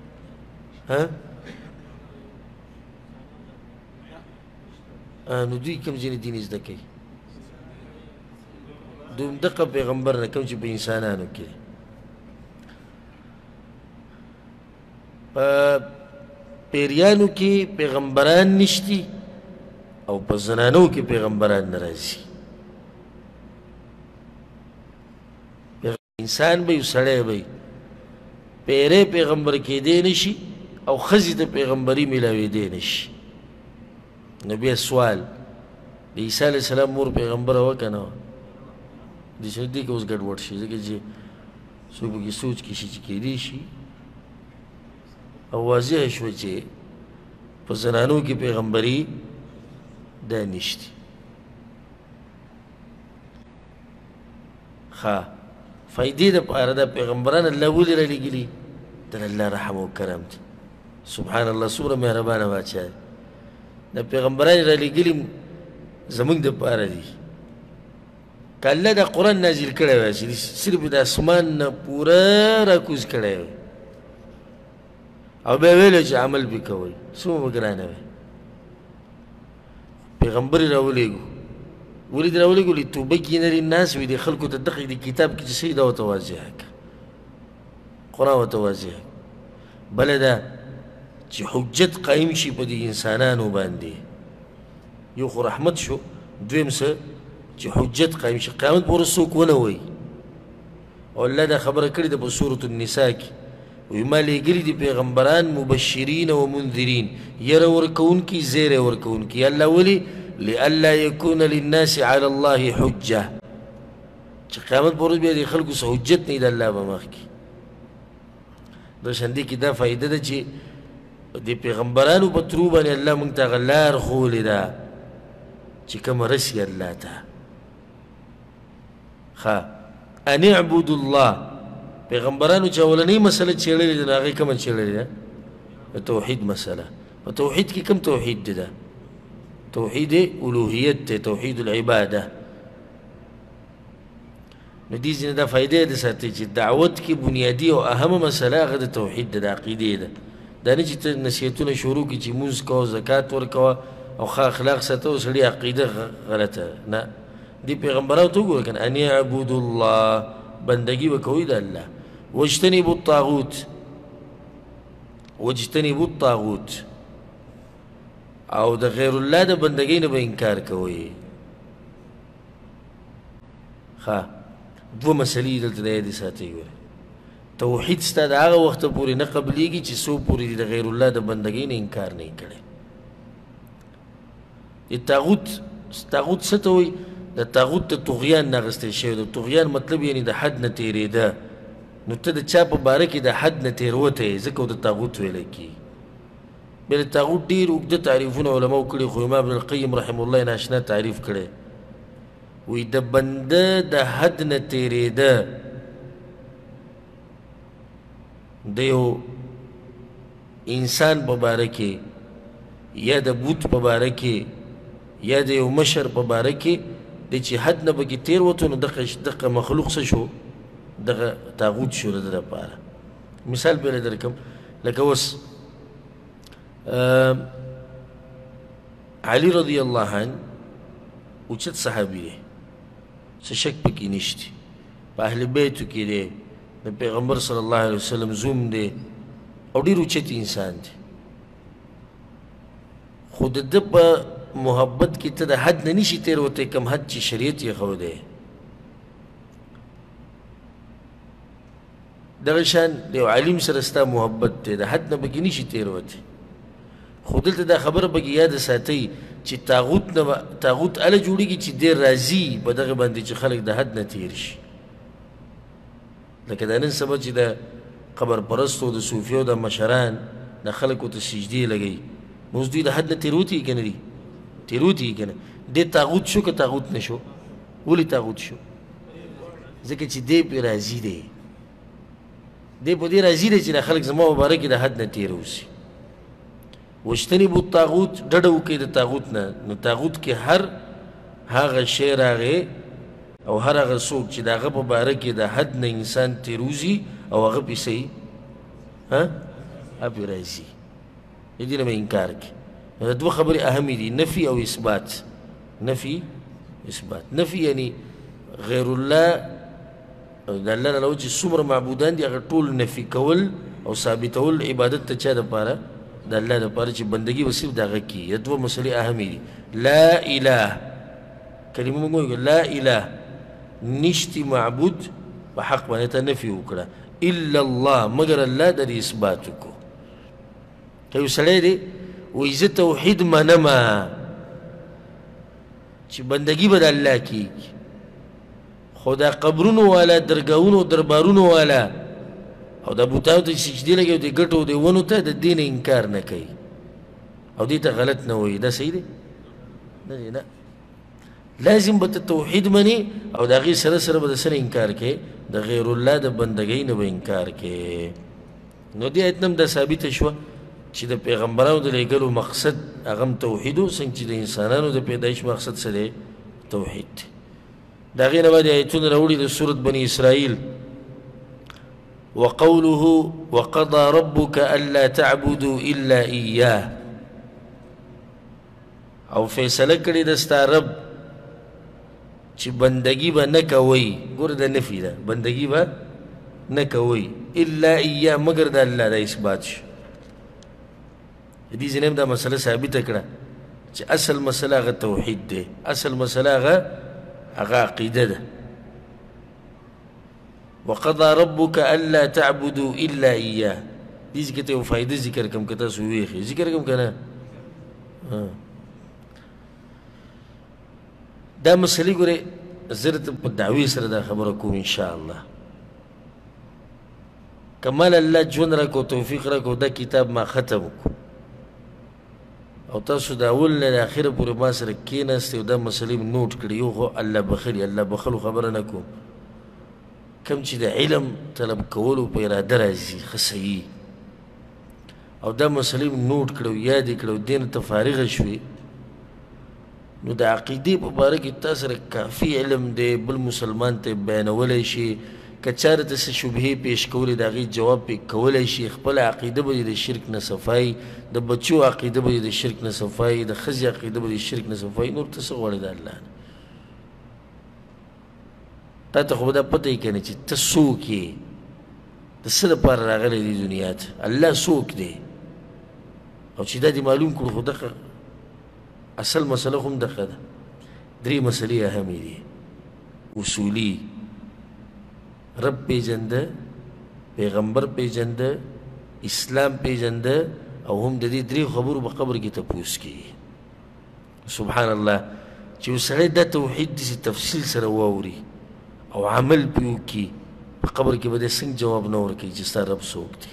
نو دوی کوم ځینې دین زده کوي دغه پیغمبر نه کوم چې په انسانانو کې په پیریانو کې پیغمبران نشتی او په زنانو کې پیغمبران نه راځي. انسان به یو سړی به پیری پیغمبر کېدی نشي او ښځې ته پیغمبري میلاوېدی نشي. نو بیا سوال د عیسی علیه السلام مور پیغمبره وه که نه وه؟ دې کې اوس ګډوډ شي ځکه چې څوک پکې سوچ کې شي چې کېدی شي او واضح شوه چې په زنانو کې پیغمبري دا نشتی. ښه فایدې دپاره دا پیغمبران الله ولې رالیږلي؟ د الله رحم و کرم دی. سبحان الله څومره مهربانه باچا دی. دا پیغمبران رالیږلي زموږ دپاره دي. که الله دا قرآن نازل کړی وای چې صرف د اسمان نه پوره راکوز کړی وای او بیا ویلی چې عمل پې کوئ څومره به ګرانه وی. پیغمبر یې راولېږو ولې دې راولېږو لتبین للناس وي دې خلکو ته دغه دې کتاب کې چې څه دا ورته واضحه کړه قرآن ورته واضحه بله ده چې حجت قایم شي په دې انسانانو باندې. یو خو رحمت شو دویم څه چې حجت قایم شي قیامت پورې څوک ونه وایي. او الله دا خبره کړې ده په سورة النساء کې وایي ما لېږلي دي پیغمبران مبشرین و منذرین یره ورکوونکي زیری ورکوونکي. الله ولې لئلا یکون للناس علی الله حجه چې قیامت په ورځ بیا د خلکو څه حجت نه وي د الله په مخ کې. دوشندې کې دا فایده ده چې د پیغمبرانو په ترو باندې الله موږ ته هغه لار ښولې ده چې کومه رسي الله ته. ښه ان اعبدوا الله پیغمبرانو چې اولنۍ مسله څېړلې ده نو هغې کومه څېړلې ده؟ د توحید مسله. په توحید کې کوم توحید دی ده؟ توحید الوهیت دی توحید العباده. نو دې ځینې دا فایده ده ساتي چې دعوت کې بنیادي او اهمه مسله هغه د توحید ده د عقیدې ده. دا نه چې ته نصیحتونه شروع کړي چې مونځ کوه زکات ورکوه او ښه اخلاق ساته او سړي عقیده غلطه نه. دې پیغمبرانو ته وګوره که نه ان اعبدوا الله بندگی وکوئ د الله واجتنبوا الطاغوت واجتنبوا الطاغوت او د غیر الله د بندګۍ نه به انکار کوئ. ښه دوه مسلې دلته د یادې ساتئ. ګوره توحید ستا د هغه وخته پورې نه قبلیږي چې څو پورې د غیر الله د بندګۍ نه انکار نه یې کړی. د طاغوت څه ته وایي؟ د طاغوت د طغیان نه اخیستل شوی. د طغیان مطلب یعنې د حد نه تېرېده. نو ته د چا په باره کې د حد نه تېروتی یې ځکه د طاغوت ویلی کېږي. بیا د طاغوت ډېر اوږده تعریفونه علماو کړي خو امام ابن القیم رحم الله یې ناشنا تعریف کړی. وایي د بنده د حد نه تېرېده د یو انسان په باره کې یا د بوت په باره کې یا د یو مشر په باره کې دی چې حد نه پکې تېر وته نو دغه مخلوق څه شو؟ دغه طاغوت شو د ده لپاره. مثال بیا درکم لکه اوس علي رضی الله عنه اوچت صحابي دی څه شک پکې نشته په اهل بیتو کې دی د پیغمبر صلی الله علیه وسلم زوم دی او ډېر اوچت انسان دی خو د ده په محبت کې ته د حد نه نشي تېروتی کوم حد چې شریعت یې ښودی. دغه شان د یو عالم سره ستا محبت دی د حد نه پکې نشي تېروتی. خو دلته دا خبره پکې یاده ساتئ چې طاغوت هله جوړېږي چې ډېر راضي په دغه باندې چې خلک د حد نه تېر شي. لکه دا نن سبا چې د قبر پرستو د صوفیو د مشران د خلکو ته سجدې لګوي نو اوس دوی د حد نه تېروتي که نه دي؟ تېروتي که نه؟ دی طاغوت شو که طاغوت نه شو؟ ولې طاغوت شو؟ ځکه چې دی پرې راضي دی. دی په دې راضي دی چې دا خلک زما په باره کې د حد نه تېر اوسي. واجتنبوا الطاغوت ډډه وکړئ د طاغوت نه. نو طاغوت کې هر هغه شی راغی او هر هغه څوک چې د هغه په باره کې د حد نه انسان تېروځي او هغه پې څه وي هغه پې راځي د دې نه به انکار کړي. نو دوه خبرې اهمې دي، نفي او اثبات. نفي اثبات. نفي یعنی غیر الله د الله نه علاوه چې څومره معبودان دي هغه ټول نفي کول او ثابتول عبادت ته چا دپاره؟ د الله دپاره چې بندګي به صرف د هغه کېږي. دا دوه مسلې اهمې دي. لا اله کلمه موږ وایو لا اله نشتی معبود په حق باندې ته نفي وکړه الا الله مگر الله د دې اثبات وکړو. که یو سړی دی وایي زه توحید منمه چې بندګي به د الله کېږي، خو دا قبرونو والا درګاهونو دربارونو والا او دا بوتانو ته سجدې لګوي او د ګټو د ونو ته د دې نه انکار نه کوي او دې ته غلط نه وایي، دا صحیح دی؟ نه دی. نه، لازم به ته توحید منې او د هغې سره سره به د څه نه انکار کوې؟ د غیر الله د بندګۍ نه به انکار کوې. نو دې ایت نه هم دا ثابته شوه چې د پیغمبرانو د لېږلو مقصد هغه هم توحید و، څنګه چې د انسانانو د پیدایش مقصد څه دی؟ توحید دی. د هغې نه بعد ایتونه راوړي د سورت بني اسرائیل. وقوله وقضى ربك ألا تعبدوا إلا إياه، او فیصله کړې د ستا رب چې بندګي به نه کوئ. ګوره د نفي ده، بندګي به نه کوئ الا ایاه مگر د الله. دا اثبات شو. د دې ځینې هم دا مسله ثابته کړه چې اصل مسله هغه توحید دی، اصل مسله هغه عقیده ده. وقضى ربك ألا تعبدوا إلا إياه. دې ځکه ته یو فایده ذکر کړم که تاسو ویښې ذکر کړم که نه؟ دا مسلې ګورې زه درته په دعوې سره دا خبره کوم انشاءالله. که مال الله ژوند راکړو توفیق راکړو دا کتاب ما ختم کړو او تاسو د اول نه د اخره پورې ما سره کېناستئ او دا مسلې م نوټ کړي، یو خو الله بخلي، الله بخلو خبره نه کوم، کم چې د علم طلب کولو په اراده راځي ښه صحیح، او دا مسلې م نوټ کړو یاد یې کړو دې نه ته فارغه شوې، نو د عقیدې په باره کې تا سره کافي علم دی، بل مسلمان ته بیانولی شي، که چا راته څه شبهې پیش کولې د هغې جواب پې کولی شي، خپله عقیده به د شرک نه صفایي، د بچو عقیده به د شرک نه صفایي، د ښځې عقیده به د شرک نه صفایي. نور ته څه غواړې د الله نه؟ تا ته خو به دا پته یې که نه چې ته څوک یې، د څه دپاره راغلی دې دنیا ته، الله څوک دی، او چې دا دې معلوم کړو. خو دغه اصل مسله خو هم دغه ده. درې مسلې اهمې دي اصولي: رب پیژنده، پیغمبر پیژنده، اسلام پیژنده، او هم د دې درې خبرو په قبر کې تپوس کېږي. سبحان الله چې یو سړی دا توحید داسې تفصیل سره واوري او عمل پې وکړي، په قبر کې به دی څنګه جواب نه ورکوي چې ستا رب څوک دی؟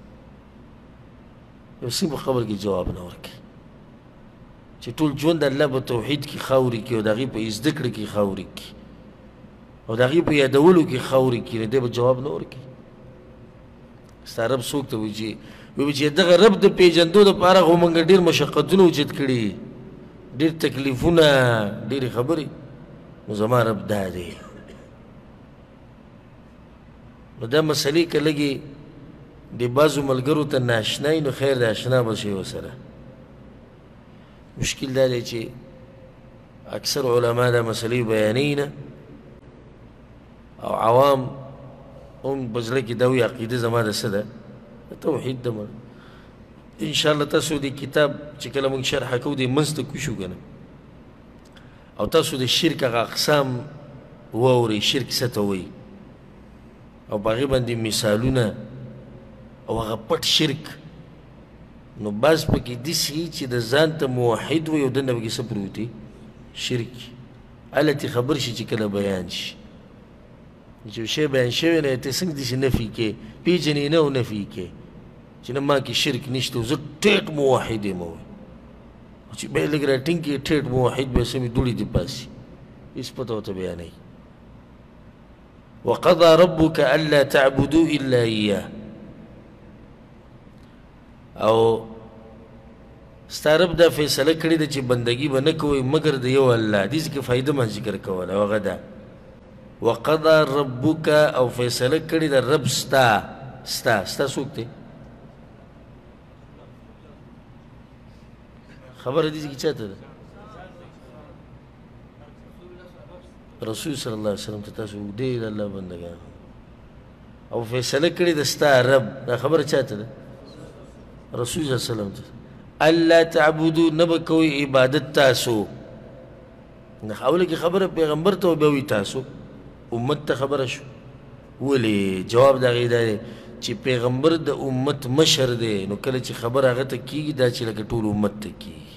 یو څنګه په قبر کې جواب نه ورکوي چې ټول ژوند الله په توحید کې خاورې کړي او د هغې په زده کړه کې خاورې کړي او د هغې په یادولو کې خاورې کړي، نو دی به جواب نه ورکوي. ستا رب څوک ته وایي چې دغه رب د پېژندو دپاره خو موږ ډېر مشقتونه وجود کړي، ډېر تکلیفونه، ډېرې خبرې، نو زما رب دا دی. نو دا مسلې که لږې د بعضو ملګرو ته ناشنا وي نو خیر د اشنا به شي ورسره. مشکل دا دی چې اکثر علما دا مسلې بیانوي نه او عوام هم په زړه کې دا وایي عقیده زما د څه ده؟ د توحید ده. انشاءالله تاسو د کتاب چې کله موږ شرحه کوو د منځ ته کوشو که نه، او تاسو د شرک هغه اقسام واورئ، شرک څه ته وایي، او په هغې باندې مثالونه او هغه پټ شرک. نو بعض پکې داسې وي چې د ځان ته موحد وي او دننه پکې څه پروت وي؟ شرک. هلته خبر شي چې کله بیان شي چې یو شی بیان شوی نه ته څنګه داسې نفي کې پېژنې نه او نفي کې چې نه ما کې شرک نشته او زه ټیټ موحد یم، او چې بیا لږ راټینګ کړي ټیټ موحد بیا سمې دوړې دې باسي، هېڅ پته ورته بیانوي. وقضى ربك ألا تعبدوا إلا إياه، او ستا رب دا فیصله کړې ده چې بندګي به نه کوئ مګر د یو الله دې کې فایده ما ذکر کوله او هغه ده وقضى ربک او فیصله کړې ده رب ستا څوک دی خبر دې کې چاته ده رسول صلی الله علیه وسلم ته تاسو دې د الله بندګان او فیصله کړې ده ستا رب دا خبره چاته ده رسول صلی الله علیه وسلم ته الله تعبدو نبکوي عبادت تاسو نخاوله کی خبره پیغمبر ته به تاسو امت ته خبره شو ولی جواب دا غیدا چې پیغمبر د امت مشر دی نو کله چې خبر هغه ته کیږي دا چې لکه ټول امت ته کیږي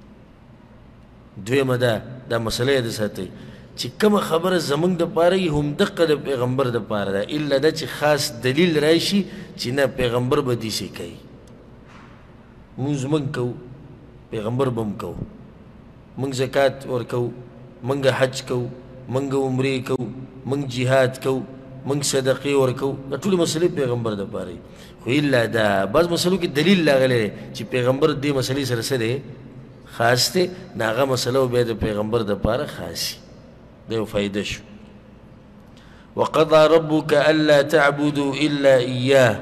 دویمه دا مسله ده ساتي چې کومه خبره زمونږ د پاره یې هم دقه د پیغمبر د پاره ده الا دا چې خاص دلیل راشي چې نه پیغمبر به داسې کوي مونږ من کوو پیغمبر به هم کوو مونږ زکات ورکوو مونږ حج کوو مونږ عمرې کوو مونږ جهاد کوو مونږ صدقې ورکوو دا ټولې مسلې پیغمبر د پاره خو الا دا بعض مسلو کې دلیل راغلی چې پیغمبر دې مسلې سره څه دی خاص دی نو هغه مسله بیا د پیغمبر د پاره خاص دا یو فایده شو وقضى ربك الا تعبدوا الا اياه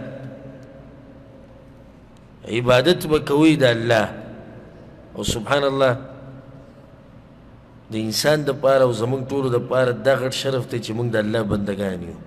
عبادت بکوي د الله او سبحان الله د انسان د پاره او زمونږ ټولو د پاره دا غټ شرف دی چې موږ د الله بندګان یو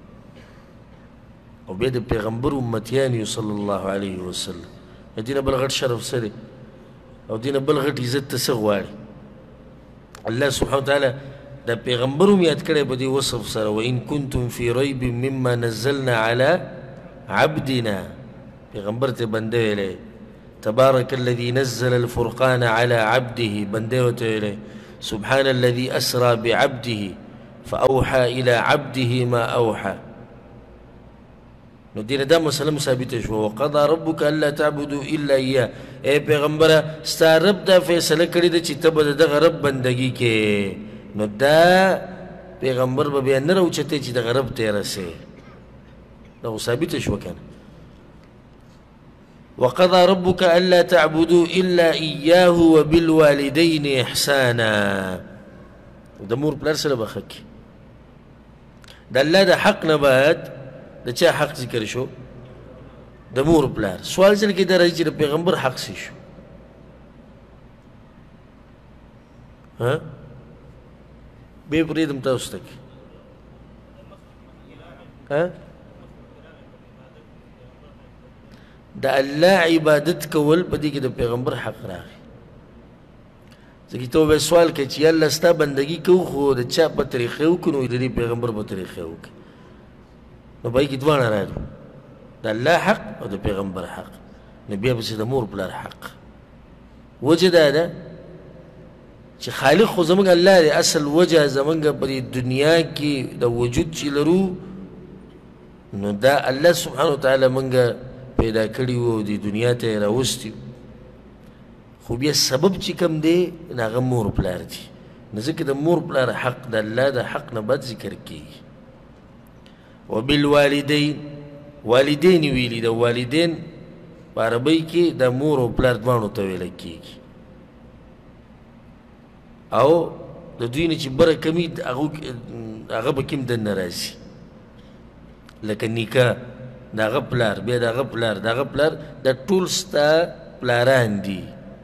او بیا د پیغمبر امتیان یو صلی الله علیه وسلم د دې نه بل غټ شرف څه دی او دې نه بل غټ عزت ته څه غواړي الله سبحانه وتعالی د پیغمبر هم یاد کړی په دې وصف سره وان کنتم فی ریب مما نزلنا علی عبدنا پیغمبر ته بنده ویلی تبارک الذي نزل الفرقان على عبده بنده ورته ویلی سبحان الذي أسرى بعبده فأوحى إلى عبده ما أوحى نو دین دا مسلم ثابت شو وقضى ربك الا تعبدوا الا اياه اے پیغمبر ستا رب دا فیصله کړی ده چې ته به دغه رب بندګي کې نو دا پیغمبر به بیا نه راوچتې چې دغه رب ته رسې دا ثابت شو کنه وقضى ربك ألا تعبدوا إلا إياه وبالوالدين إحسانا ده مور پلار سره بخک ده الله ده حق نبات ده چا حق ذکر شو ده مور پلار سوال سره کې ده راځي چې پیغمبر حق سي شو ها به پریدم تاسو ته ها د الله عبادت کول په دې کې د پیغمبر حق راغی ځکه ته به سوال کوي چې الله ستا بندګي کوو خو د چا په طریقې وکړو د دې پیغمبر په طریقې وکړو نو به کې دوانه راغلي د الله حق او د پیغمبر حق نو بیا به د مور پلار حق وجه دا ده چې خالق خو زموږ الله دی اصل وجه زموږ په دنیا کې د وجود چې لرو نو دا الله سبحانه وتعالی موږ پیدا کړي وو د دنیا ته راوستي خو بیا سبب چې کوم دی هغه مور پلار دي نو ځکه د مور پلار حق د الله د حق نه بد ذکر کیږي وبالوالدین والدین ویلي د والدین په عربی کې د مور او پلار دواړو ته ویل کیږي او د دوی نه چې بره کمی هغه به کوم دننه راځي لکه نکاح داغه پلار بیا داغه پلار دا ټول ستا پلاران دي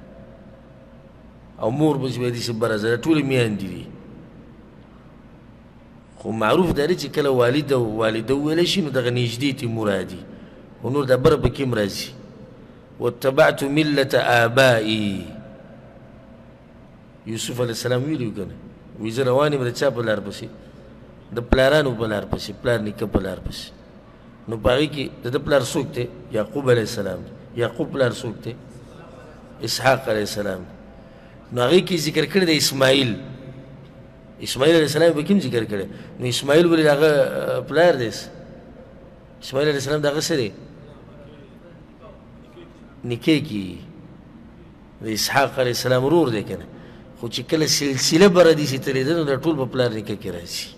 او مور به چې دې بره زه ټول میاندې دي خو معروف دی چې کله والد او والده ویلی شي نو دغه نږدې تی مرادي خو نور دا بره به کوم راځي واتبعت ملة آبائي یوسف علیه السلام ویلي و کنه وایي زه روان یم د چا په لار پسې د پلارانو په لار پسې پلار نیکه په لار پسې نو په هغې کې د ده پلار څوک دی یعقوب علیه السلام یعقوب پلار څوک دی اسحاق علیه السلام نو هغې کې ذکر کړی دی اسماعیل علیه السلام به کوم ذکر کړی نو اسماعیل ولې د هغه پلار دی اسماعیل علیه السلام د هغه څه دی نیکه کې د اسحاق علیه السلام ورور دی که نه خو چې کله سلسله بره داسې تلېده نو دا ټول په پلار نیکه کې راځي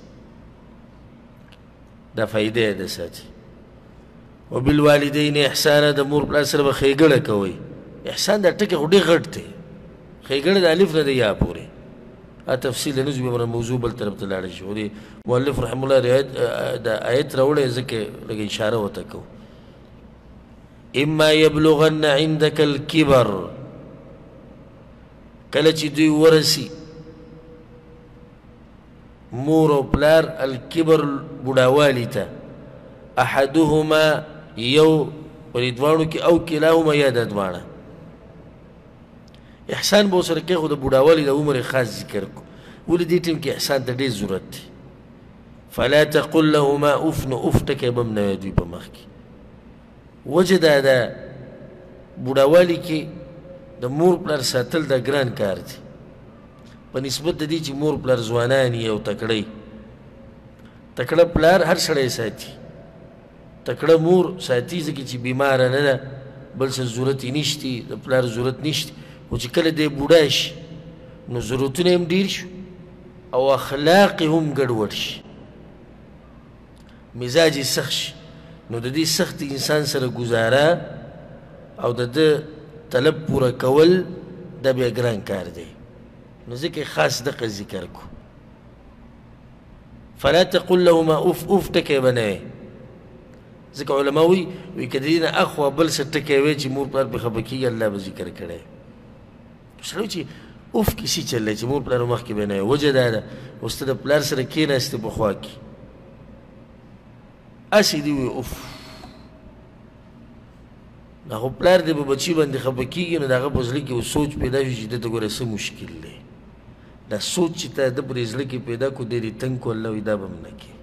دا فایده یې ده ساتي وبالوالدین احسانا د مور پلار سره به ښېګړه کوئ احسان دا ټکی خو ډېر غټ دی ښېګڼه د الف نه د یا پورې تفصیل نه ځو بیا موضوع بل طرف ته لاړ شي. د مؤلف رحم الله دا آیت راوړی ځکه لږ اشاره ورته کوو. اما یبلغن عندک الکبر کله چې دوی ورسي مور او پلار الکبر بوډاوالي ته احدهما یو په دې دواړو کې او کلاهما یا دا دواړه احسان به ورسره کوي خو د بوډاوالي د عمر خاص ذکر کو ولې دې ټیم کې احسان ته ډېر ضرورت دی. فلا تقل لهما اف نو اف ټکی به هم نه وایي دوی په مخ کې وجه دا ده بوډاوالي کې د مور پلار ساتل دا ګران کار دی په نسبت د دې چې مور پلار ځوانان یې او تکړه تکړه پلار هر سړی ساتي تکړه مور ساتي ځکه چې بیماره نه ده بل څه ضرورت یې نشتی د پلار ضرورت نشتی خو چې کله دی بوډا شي نو ضرورتونه هم ډېر شي او اخلاق یې هم ګډوډ شي مزاج یې سخت شي نو د دې سخت انسان سره ګزاره او د ده طلب پوره کول دا بیا ګران کار دی نو ځکه خاص دقه ذکر کو. فلا تقل لهما اف اف ټکی به نه وایي ځکه علما وایي که د دې نه اخوا بل څه ټکی وایي چې مور پلار پرې خفه کېږي الله به ذکر کړی سړی چې اوف کیسې چلی چې مور پلار مخکې به نه وایي وجه دا ده اوس ته د پلار سره کېناستې په خوا کې هسې دې وایي اوف دا خو پلار دی په بچي باندې خفه کېږي نو د هغه په زړه کې یو سوچ پیدا شي چې دته ګوره څه مشکل دی دا سوچ چې تا ده پرې زړه کې پیدا کړو دی دې تنګ کړو الله وایي دا به هم نه کړي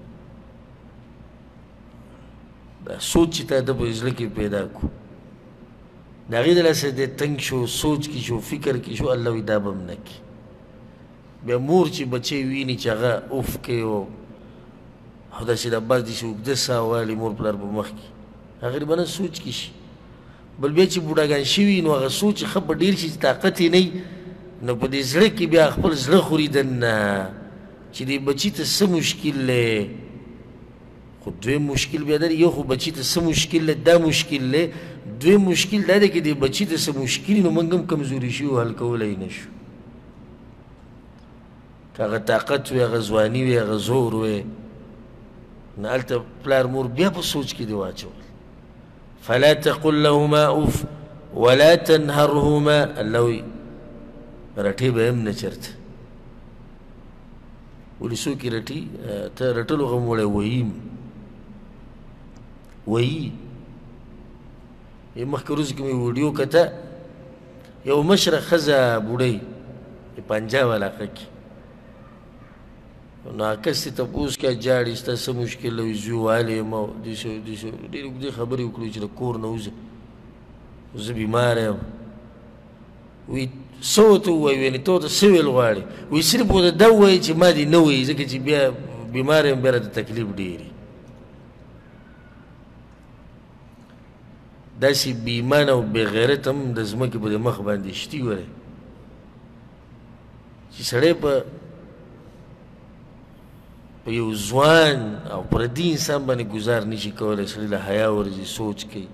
دا سوچ چې تا ده پرې زړه کې پیدا کړو د هغې د لاسه دی تنګ شو سوچ کې شو فکر کې شو الله وایي دا به هم نه کړي. بیا مور چې بچی ویني چې هغه اوف کوي او داسې د عباس داسې اوږده ساه والي مور پلار په مخ کې هغې به نه سوچ کې شي بل بیا چې بوډاګان شوي نو هغه سوچ ښه به ډېر شي چې طاقت یې نه نو په دې زړه کې بیا خپل زړه خوري دننه چې دې بچي ته څه مشکل دی خو دویم مشکل بیا دی یو خو بچي ته څه مشکل دی دا مشکل دی دویم مشکل دا دی که دې بچي ته څه مشکل نو موږ هم کمزوري شو حل کولی نه شو که هغه طاقت وي هغه ځواني وي هغه زور وي نو هلته پلار مور بیا په سوچ کې دې واچول. فلا تقل لهما اف ولا تنهرهما الله وی رټې به هم نه چېرته ولې څوک یې رټي ته رټلو غم وړی وییم ویي مخکې ورځ کې مې ویډیو کته یو مشره ښځه بوډۍ پنجاب علاقه کې نو عکس یې تپوس کړه جاړي ستا څه مشکل وي زه والی یم او داسې ډېرې اوږدې خبرې وکړو چې د کور نه وځه زه بیماره یم وی څه ورته ووایي یعنې ته ورته څه ویل غواړې وایي صرف ورته دا ووایي چې ما دې نه وایي ځکه چې بیا بیماره یم بیا راته تکلیف ډېر داسې بې ایمانه او بې غیرت هم د ځمکې په دې مخ باندې شتي وری چې سړی په یو ځوان او پردي انسان باندې ګزار نشي کولی سړي له حیا ورځي سوچ کوي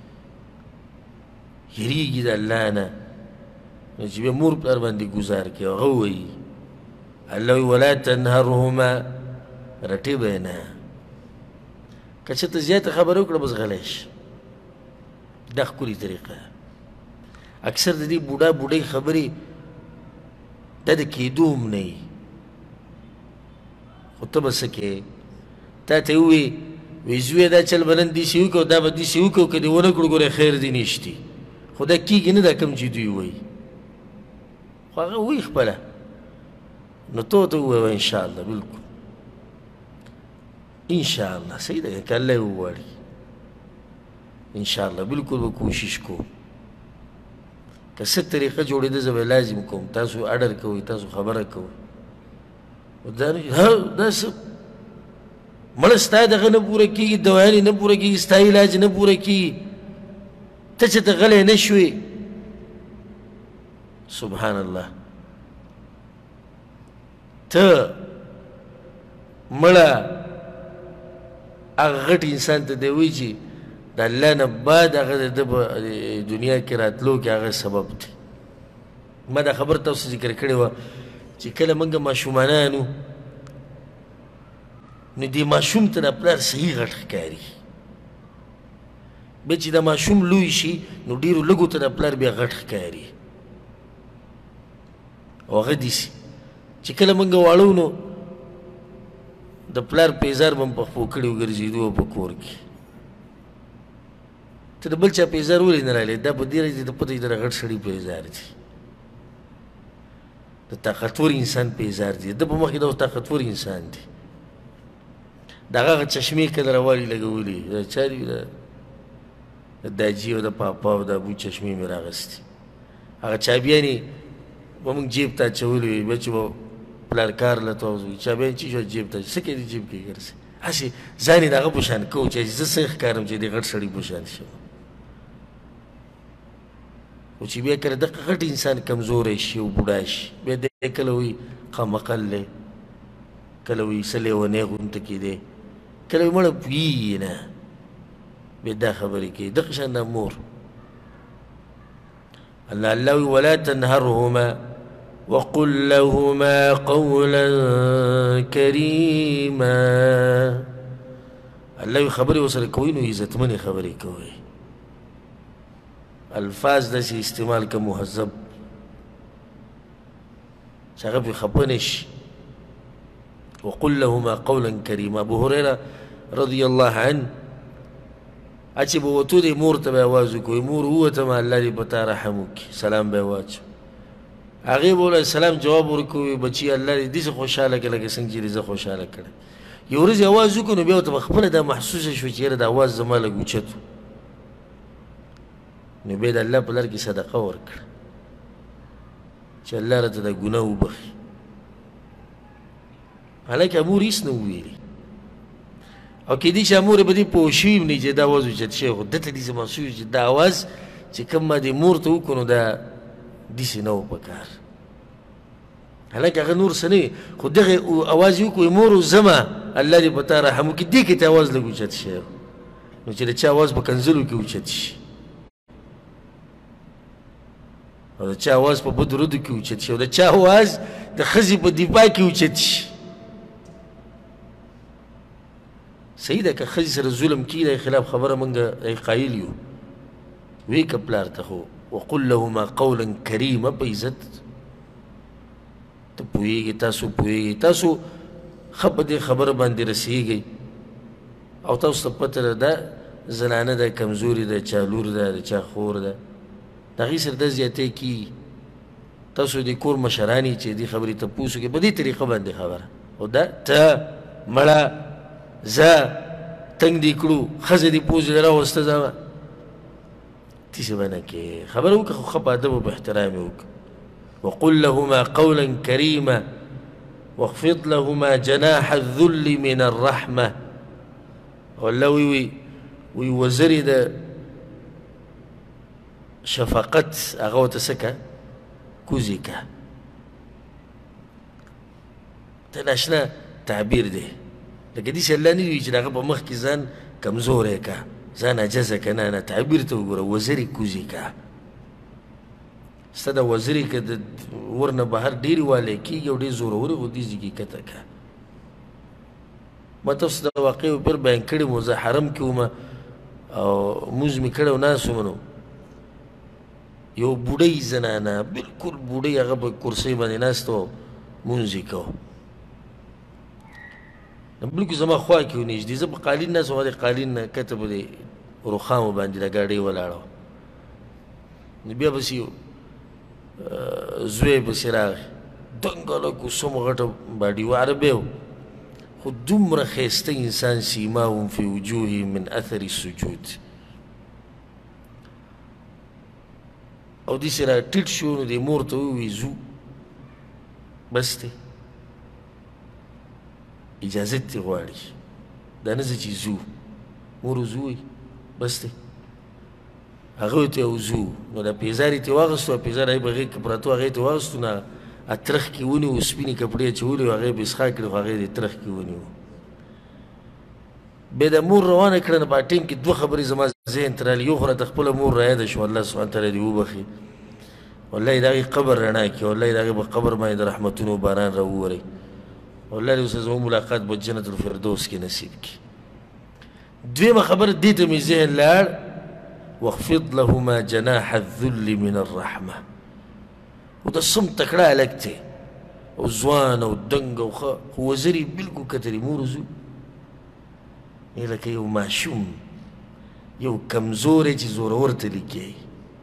هېرېږي د الله نه نو چې بیا مور پلار باندې ګزار کوي هغه وایي الله وایي ولا تنهرهما رټې به یې نه که چېرته زیاته خبره وکړه بس غلی شي دا ښکلې طریقه اکثر د دې بوډا بوډۍ خبرې دا د کېدو هم نه وي خو ته به څه کوې تا ته یې ووایي وایي زویه دا چل به نن داسې وکړو دا به داسې وکړو که دې ونه کړو ګوره خیر دې نشتي خو دا کېږي نه دا کوم چې دوی وایي خو هغه وایي خپله نو ته ورته ووایه انشاءالله بلکل انشاءالله صحیح ده که الله یې وغواړي انشاءالله بلکل به کوشش کوم که څه طریقه جوړېده زه به لازم کوم تاسو اډر کوئ تاسو خبره کوئ دا څه مړه ستا دغه نه پوره کېږي دوایانې نه پوره کېږي ستا علاج نه پوره کېږي ته چې ته غلی نه شوې سبحان الله ته مړه هغه غټ انسان ته دی وایي چې د الله نه بعد هغه د ده په دنیا کې راتلو کې هغه سبب دی ما دا خبر تاسو ذکر کړې وه چې کله موږ ماشومانان وو نو دې ماشوم ته د پلار صحیح غټ ښکاري بیا چې د ماشوم لوی شي نو ډېرو لږو ته د پلار بیا غټ ښکاري او هغه داسې چې کله موږ واړه نو د پلار پیزار به م په خپو کړي وګرځېدو په کور کې ته د بل چا پیزار ولې نه رالی دا په دې راځي د پته د غټ سړي پیزار دی د طاقتور انسان پیزار دی د په مخ کې د طاقتور انسان دی د هغه چشمې کله راوالي لګولي د چا دي د داجي او د پاپا او د ابو چشمې مې راغستې هغه چابیانې به مونږ جیب ته اچولې وې بیا چې به پلار کار له توزوي چابیان چې شو جیب ته څه کوې دې جیب کې ګرځې هسې ځان یې د هغه په شان کوو چې زه څه ښکارم چې د غټ سړي په شان شم خو چې بیا کله دغه غټ انسان کمزوری شي او بوډا شي بیا دی کله وایي قمقل دی کله وایي څه لیونی غونته کې دی کله وایي مړه پوهېږي نه بیا دا خبرې کوي دغه شان دا مور الله وی ولا تنهرهما وقل لهما قولا كريما الله وی خبرې ورسره کوئ نو عزتمنې خبرې کوئ الفاظ داسې استعمال که مهذب چې هغه پرې خفه نه شي وقل لهما قولا كريما ابو هريره رضی الله عنه اچې به وتو دی مور ته به اواز وکړو مور ووته ما الله دې په تا رحم وکړي سلام به یې واچو هغې به وله سلام جواب ورکوي بچي الله دې داسې خوشحاله کړه لکه څنګه چې دې زه خوشحاله کړی یو ورځ یې اواز وکړو نو بیا ورته به خپله دا محسوسه شوه چې یاره د اواز زما لږ اوچت و نو بیا د الله په لار کې صدقه ورکړه چې الله راته دا ګناه وبخي حالانکه امور هېڅ نه وویلي او کېدای شي مور به دې پوه شوي هم نه چې دا اواز اوچت شوی خو ده ته داسې محسوس چې دا اواز چې کوم ما دې مور ته وکړو نو دا داسې نه و په کار حالانکه هغه نور څه نه وي خو دغه اواز یې وکړو مور زما الله دې په تا رحم وکړي دې کې ته اواز لږ اوچت شوی نو چې د چا اواز په کنځلو کې اوچت شي او د چا اواز په بدو ردو کې اوچت شي او د چا اواز د ښځې په دفاع کې اوچت شي صحیح ده که ښځې سره ظلم کېږي د خلاف خبره موږ قایل یو وی که پلار ته خو وقل لهما قولا کریمه په عزت ته پوهېږي تاسو پوهېږئ تاسو ښه په دې خبره باندې رسېږئ او تاسو ته پته ده دا زنانه ده کمزوري ده چا لور ده د چا خور ده د هغې سره دا زیاتی کېږي تاسو د کور مشران یې چې دې خبرې تپوس وکړئ په دې طریقه باندې خبره او دا ته مړه زه تنګ دې کړو ښځه دې پوز دې راوسته زما تاسې به نه کوې خبره وکړه خو ښه په ادب او په احترام یې وکړه وقل لهما قولا كريما واخفض لهما جناح الذل من الرحمة والله وی وزرې د شفقت هغه ورته څه که کوزې که ته ناشنا تعبیر دی لکه داسې الله نه وي چې د هغه په مخ کې ځان کمزوری که ځان عجزه که نه نه تعبیر ته وګوره وزرې کوزې که ستا د وزرې که د ورنه بهر ډېرې والی کېږي او ډېر زورورې خو دې ځای کې کته که ما تاسو د واقعو پیر بیان کړی مو زه حرم کې وم او مونځ مې کړی او ناست وم نو یو بوډۍ زنانه بلکل بوډۍ هغه په کرسۍ باندې ناسته وه مونځ یې کوه بلکل زما خوا کې ونږدې زه په قالین ناست وم د قالین نه کته په دې رخامو باندې د ګاډۍ ولاړه وه نو بیا پسې یو زوی پسې راغی دنګ هلک و څومره غټه باډي و عربی و خو دومره ښایسته انسان سیماهم فی وجوههم من اثر السجود او داسې را ټیټ شو نو دې مور ته ووایي ځو بس دی اجازت دې غواړي دا نه ځه چې ځو مور ځو وایي بس دی هغه ورته یو ځو نو دا پیزار یې ترې واخېستو پیزار هغې په غېږ کې پراته و هغه یې ترې واخېستو نو ترخ کې ونیو سپینې کپړې اچولې وې هغه یې به اسخا کړې خو هغه یې د ترخ کې ونیو بیا د مور روانه کړه نو په ټیم کې دوه خبرې زما ذهن ته رالي یو خو راته خپله مور رایاده شوه الله سبحانه تعالی دې وبخي والله د هغې قبر رڼا کړي والله د هغې په قبر باندې د رحمتونو باران راووری والله دې اوس زموږ ملاقات به جنت الفردوس کې نصیب کړي دویمه خبره دې ته مې ذهن لاړ واخفض لهما جناح الذل من الرحمه و دا سم تکړه هلک دی او ځوان او دنګ او ښه خو وزر یې بلکل کتلې مور زوی لکه یو ماشوم یو کمزوری چې زورور ته لیکي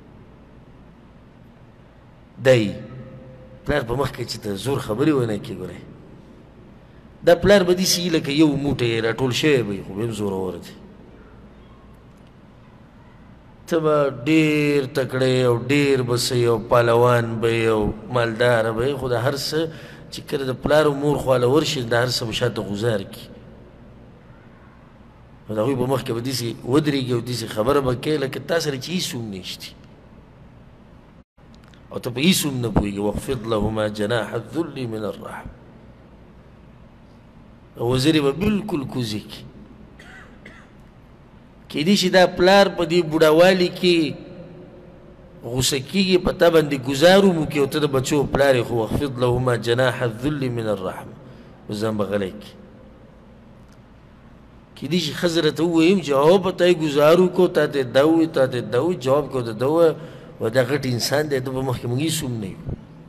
دی پلار په مخ کې چې ته زور خبرې ونه کړې ګورې دا پلار به داسې وي لکه یو موټی یې راټول شوی به وي خو بیا هم زورور دی ته به ډېر تکړه او ډېر به څه او پهلوان به او مالداره به خو د هر څه چې کله د پلار او مور خواله ورشي د هر څه به شاته غوزار کړي نو د هغوی په مخ کې به داسې ودرېږي او داسې خبره به کوې لکه تا سره چې هېڅ هم نشتي او ته په هېڅ هم نه پوهېږې واخفض لهما جناح الذل من الرحم او وزرې به بلکل کوزې کړي کیدای شي دا پلار په دې بوډاوالي کې غوسه کېږي په تا باندې ګزار وکړي او ته د بچو پلار یې خو واخفض لهما جناح الذل من الرحم اوس ځان به غلی کړي کیدای شي ښځه راته ووایم چې او په تا یې ګزار وکړو تا ته یې دا ووایي تا ته یې دا ووایي جواب کړو د ده ووایه و دا غټ انسان دی ده په مخکې موږ هېڅ هم نه یو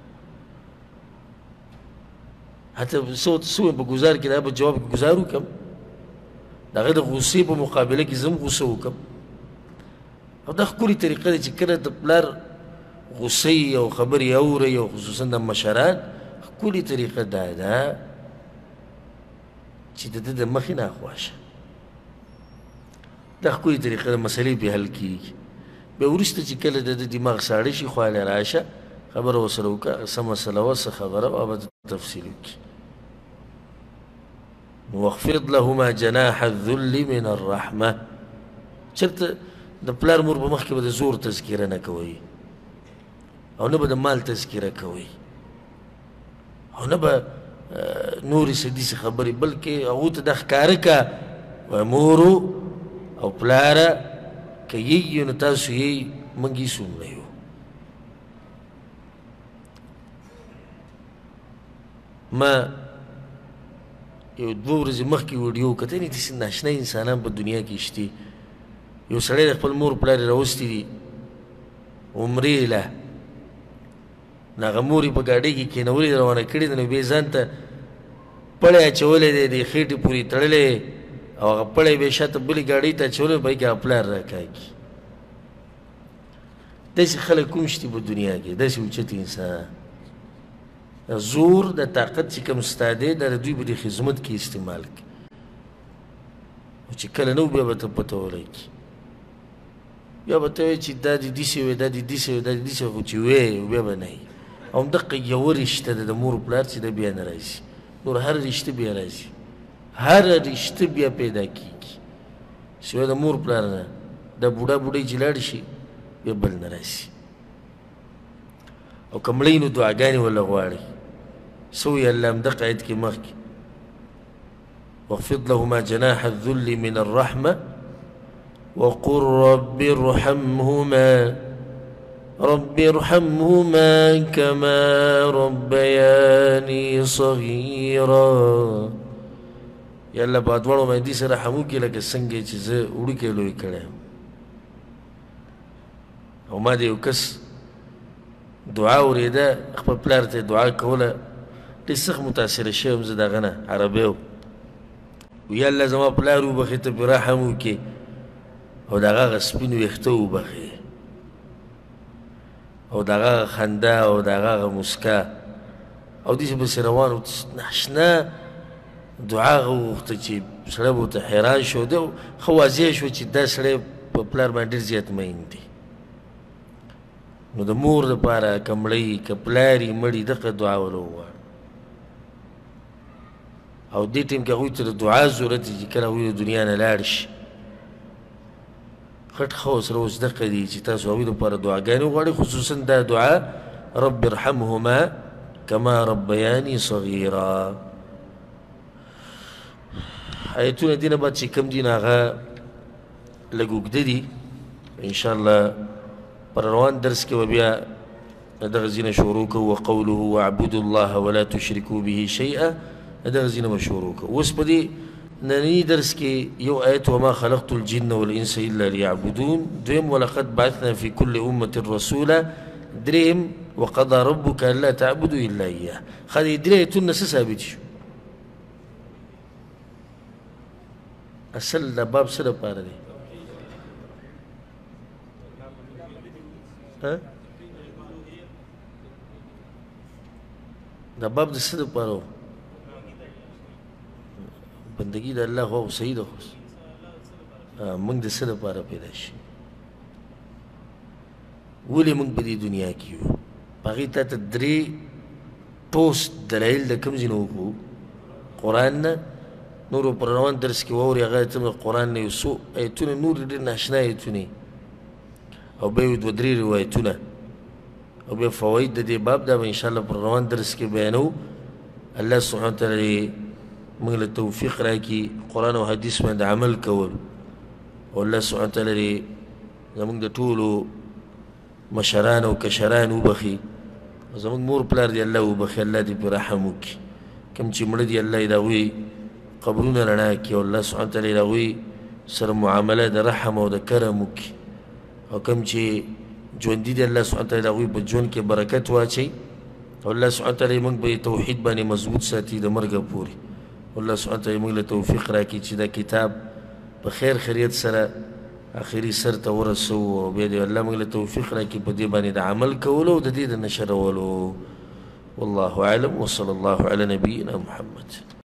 حتی څه ویم په ګزار کې دا به جواب کې ګزار وکړم د هغه د غوسې په مقابله کې زه هم غوسه وکړم او دا ښکلې طریقه ده چې کله د پلار غوسه او خبرې اورئ او خصوصا د مشران ښکلې طریقه دا ده چې د ده د مخې نه اخوا شه دا ښکلې طریقه د مسلې پې حل کېږي بیا وروسته چې کله د ده دماغ ساړه شي خواله راشه خبره ورسره وکړه څه مسله وه څه خبره وه به تفصیل وکړي واخفض لهما جناح الذل من الرحمه چېرته د پلار مور په مخ کې به د زور تذکیره نه کوئ او نه به د مال تذکیره کوئ او نه به نورې څه داسې خبرې بلکې هغو ته دا ښکاره که مورو او پلاره که یې نو تاسو یې موږ هېڅ هم نه یو ما یو دوه ورځې مخکې ویډیو کتلی داسې ناشنا انسانان په دنیا کې شته یو سړی د خپل مور پلار یې راوستي دي عمرې له نو هغه مور یې په ګاډۍ کې کېنولې روانه کړې ده نو بیا یې ځان ته پړی اچولی دی د خېټې پورې تړلی او هغه پړی بیا شاته بلې ګاډۍ ته اچولی په کې هغه پلار راکاږي داسې خلک کوم شته په دنیا کې داسې اوچت انسان زور د طاقت چې کوم ستا دی دا د دوی په دې خدمت کې استعمال کړي او چې کله نه بیا به ته پته ولګي بیا به ته وایې چې دا دې داسې وی دا دې داسې وی دا دې داسې خو چې ویې بیا به نه وي او همدقه یوه رشته ده د مور پلار چې ده بیا نه راځي نور هر رشته بیا راځي هر رشته بیا پیدا کېږي سوی د مور پلار نه دا بوډا بوډۍ چې لاړ شي بیا بل نه راشي او که مړی نو دعاګانې ورله غواړي څه وایي الله همدغه آیت کې مخکې واخفض لهما جناح الذل من الرحمة وقل رب ارحمهما كما ربياني صغيرا یا الله په دواړو باندې دې سره رحم وکړي لکه څنګه چې زه وړوکی لوی کړی او ما د یو کس دعا اورېده خپل پلار ته دعا کوله ډېر سخت متاثره شوی یم زه د هغه نه عربی و یا الله زما پلار وبخې ته پرې رحم وکړې او د هغه سپین ویښته وبخې او د هغه خندا او د هغه مسکا او داسې پسې روان و ناشنا دعا هغه وغوښته چې سړی به ورته حیران شو دی ښه واضح شو چې دا سړی په پلار باندې ډېر زیات مین دی نو د مور دپاره که مړی که پلار یې مړي دغه دعا ورله وغواړه او دې ټیم کې هغوی ته د دعا ضرورت دی چې کله هغوی د دنیا نه لاړ شي خټ ښه ورسره اوس دغه دي چې تاسو هغوی دپاره دعاګانې وغواړئ خصوصا دا دعا رب ارحمهما كما ربياني صغيرا آیتونه دي نه بعد چې کوم دي نو هغه لږ اوږده دي انشاءالله پر روان درس کې به بیا دغه ځینه شروع کوو وقوله واعبدوا الله ولا تشركوا به شيئا دغه ځینه به شروع کوو اوس په دې ننني درس کې یو آیت وما خلقت الجن والانس الا ليعبدون دویم ولقد بعثنا في كل امه رسولا دریم وقضى ربك الا تعبدوا الا اياه خدي درې آیتونه څه ثابت شو اصل دا باب څه دپاره دی دا باب د څه دپاره و بندگی د الله خو صحیح ده خو موږ د څه دپاره پیدا شي ولې موږ په دې دنیا کې یو په هغې تا ته درې ټوس دلایل د کوم ځای نه وکړو قرآن نه نورو پر روان درس کې واورې هغه ته د قرآن نه یو څو ایتونه نور ډېر ناشنا ایتونه او بیا یو دوه درې روایتونه او بیا فواید د دې باب دا به انشاءالله پر روان درس کې بیانو الله سبحانه وتعالی موږ له توفیق راکړي قرآن او حدیث باندې عمل کول او الله سبحانه وتعالی زموږ د ټولو مشران او کشران وبخي زموږ مور پلار دی الله وبخي الله دې پرې رحم وکړي کوم چې مړه دي الله یې د هغوی قبرونه رڼا کړي او الله سبحانه وتعالی د هغوی سره معامله د رحم او د کرم وکړي او کوم چې ژوندي دي الله سبحانه وتعالی د هغوی په ژوند کې برکت واچوي او الله سبحانه وتعالی موږ به توحید باندې مضبوط ساتي د مرګه پورې الله سبحانه وتعالی موږ له توفیق راکړي چې دا کتاب په خیر خیریت سره آخري سر ته ورسوو او بیا دې الله موږ له توفیق راکړي په دې باندې د عمل کولو او د دې د نشرولو والله اعلم وصلى الله على نبينا محمد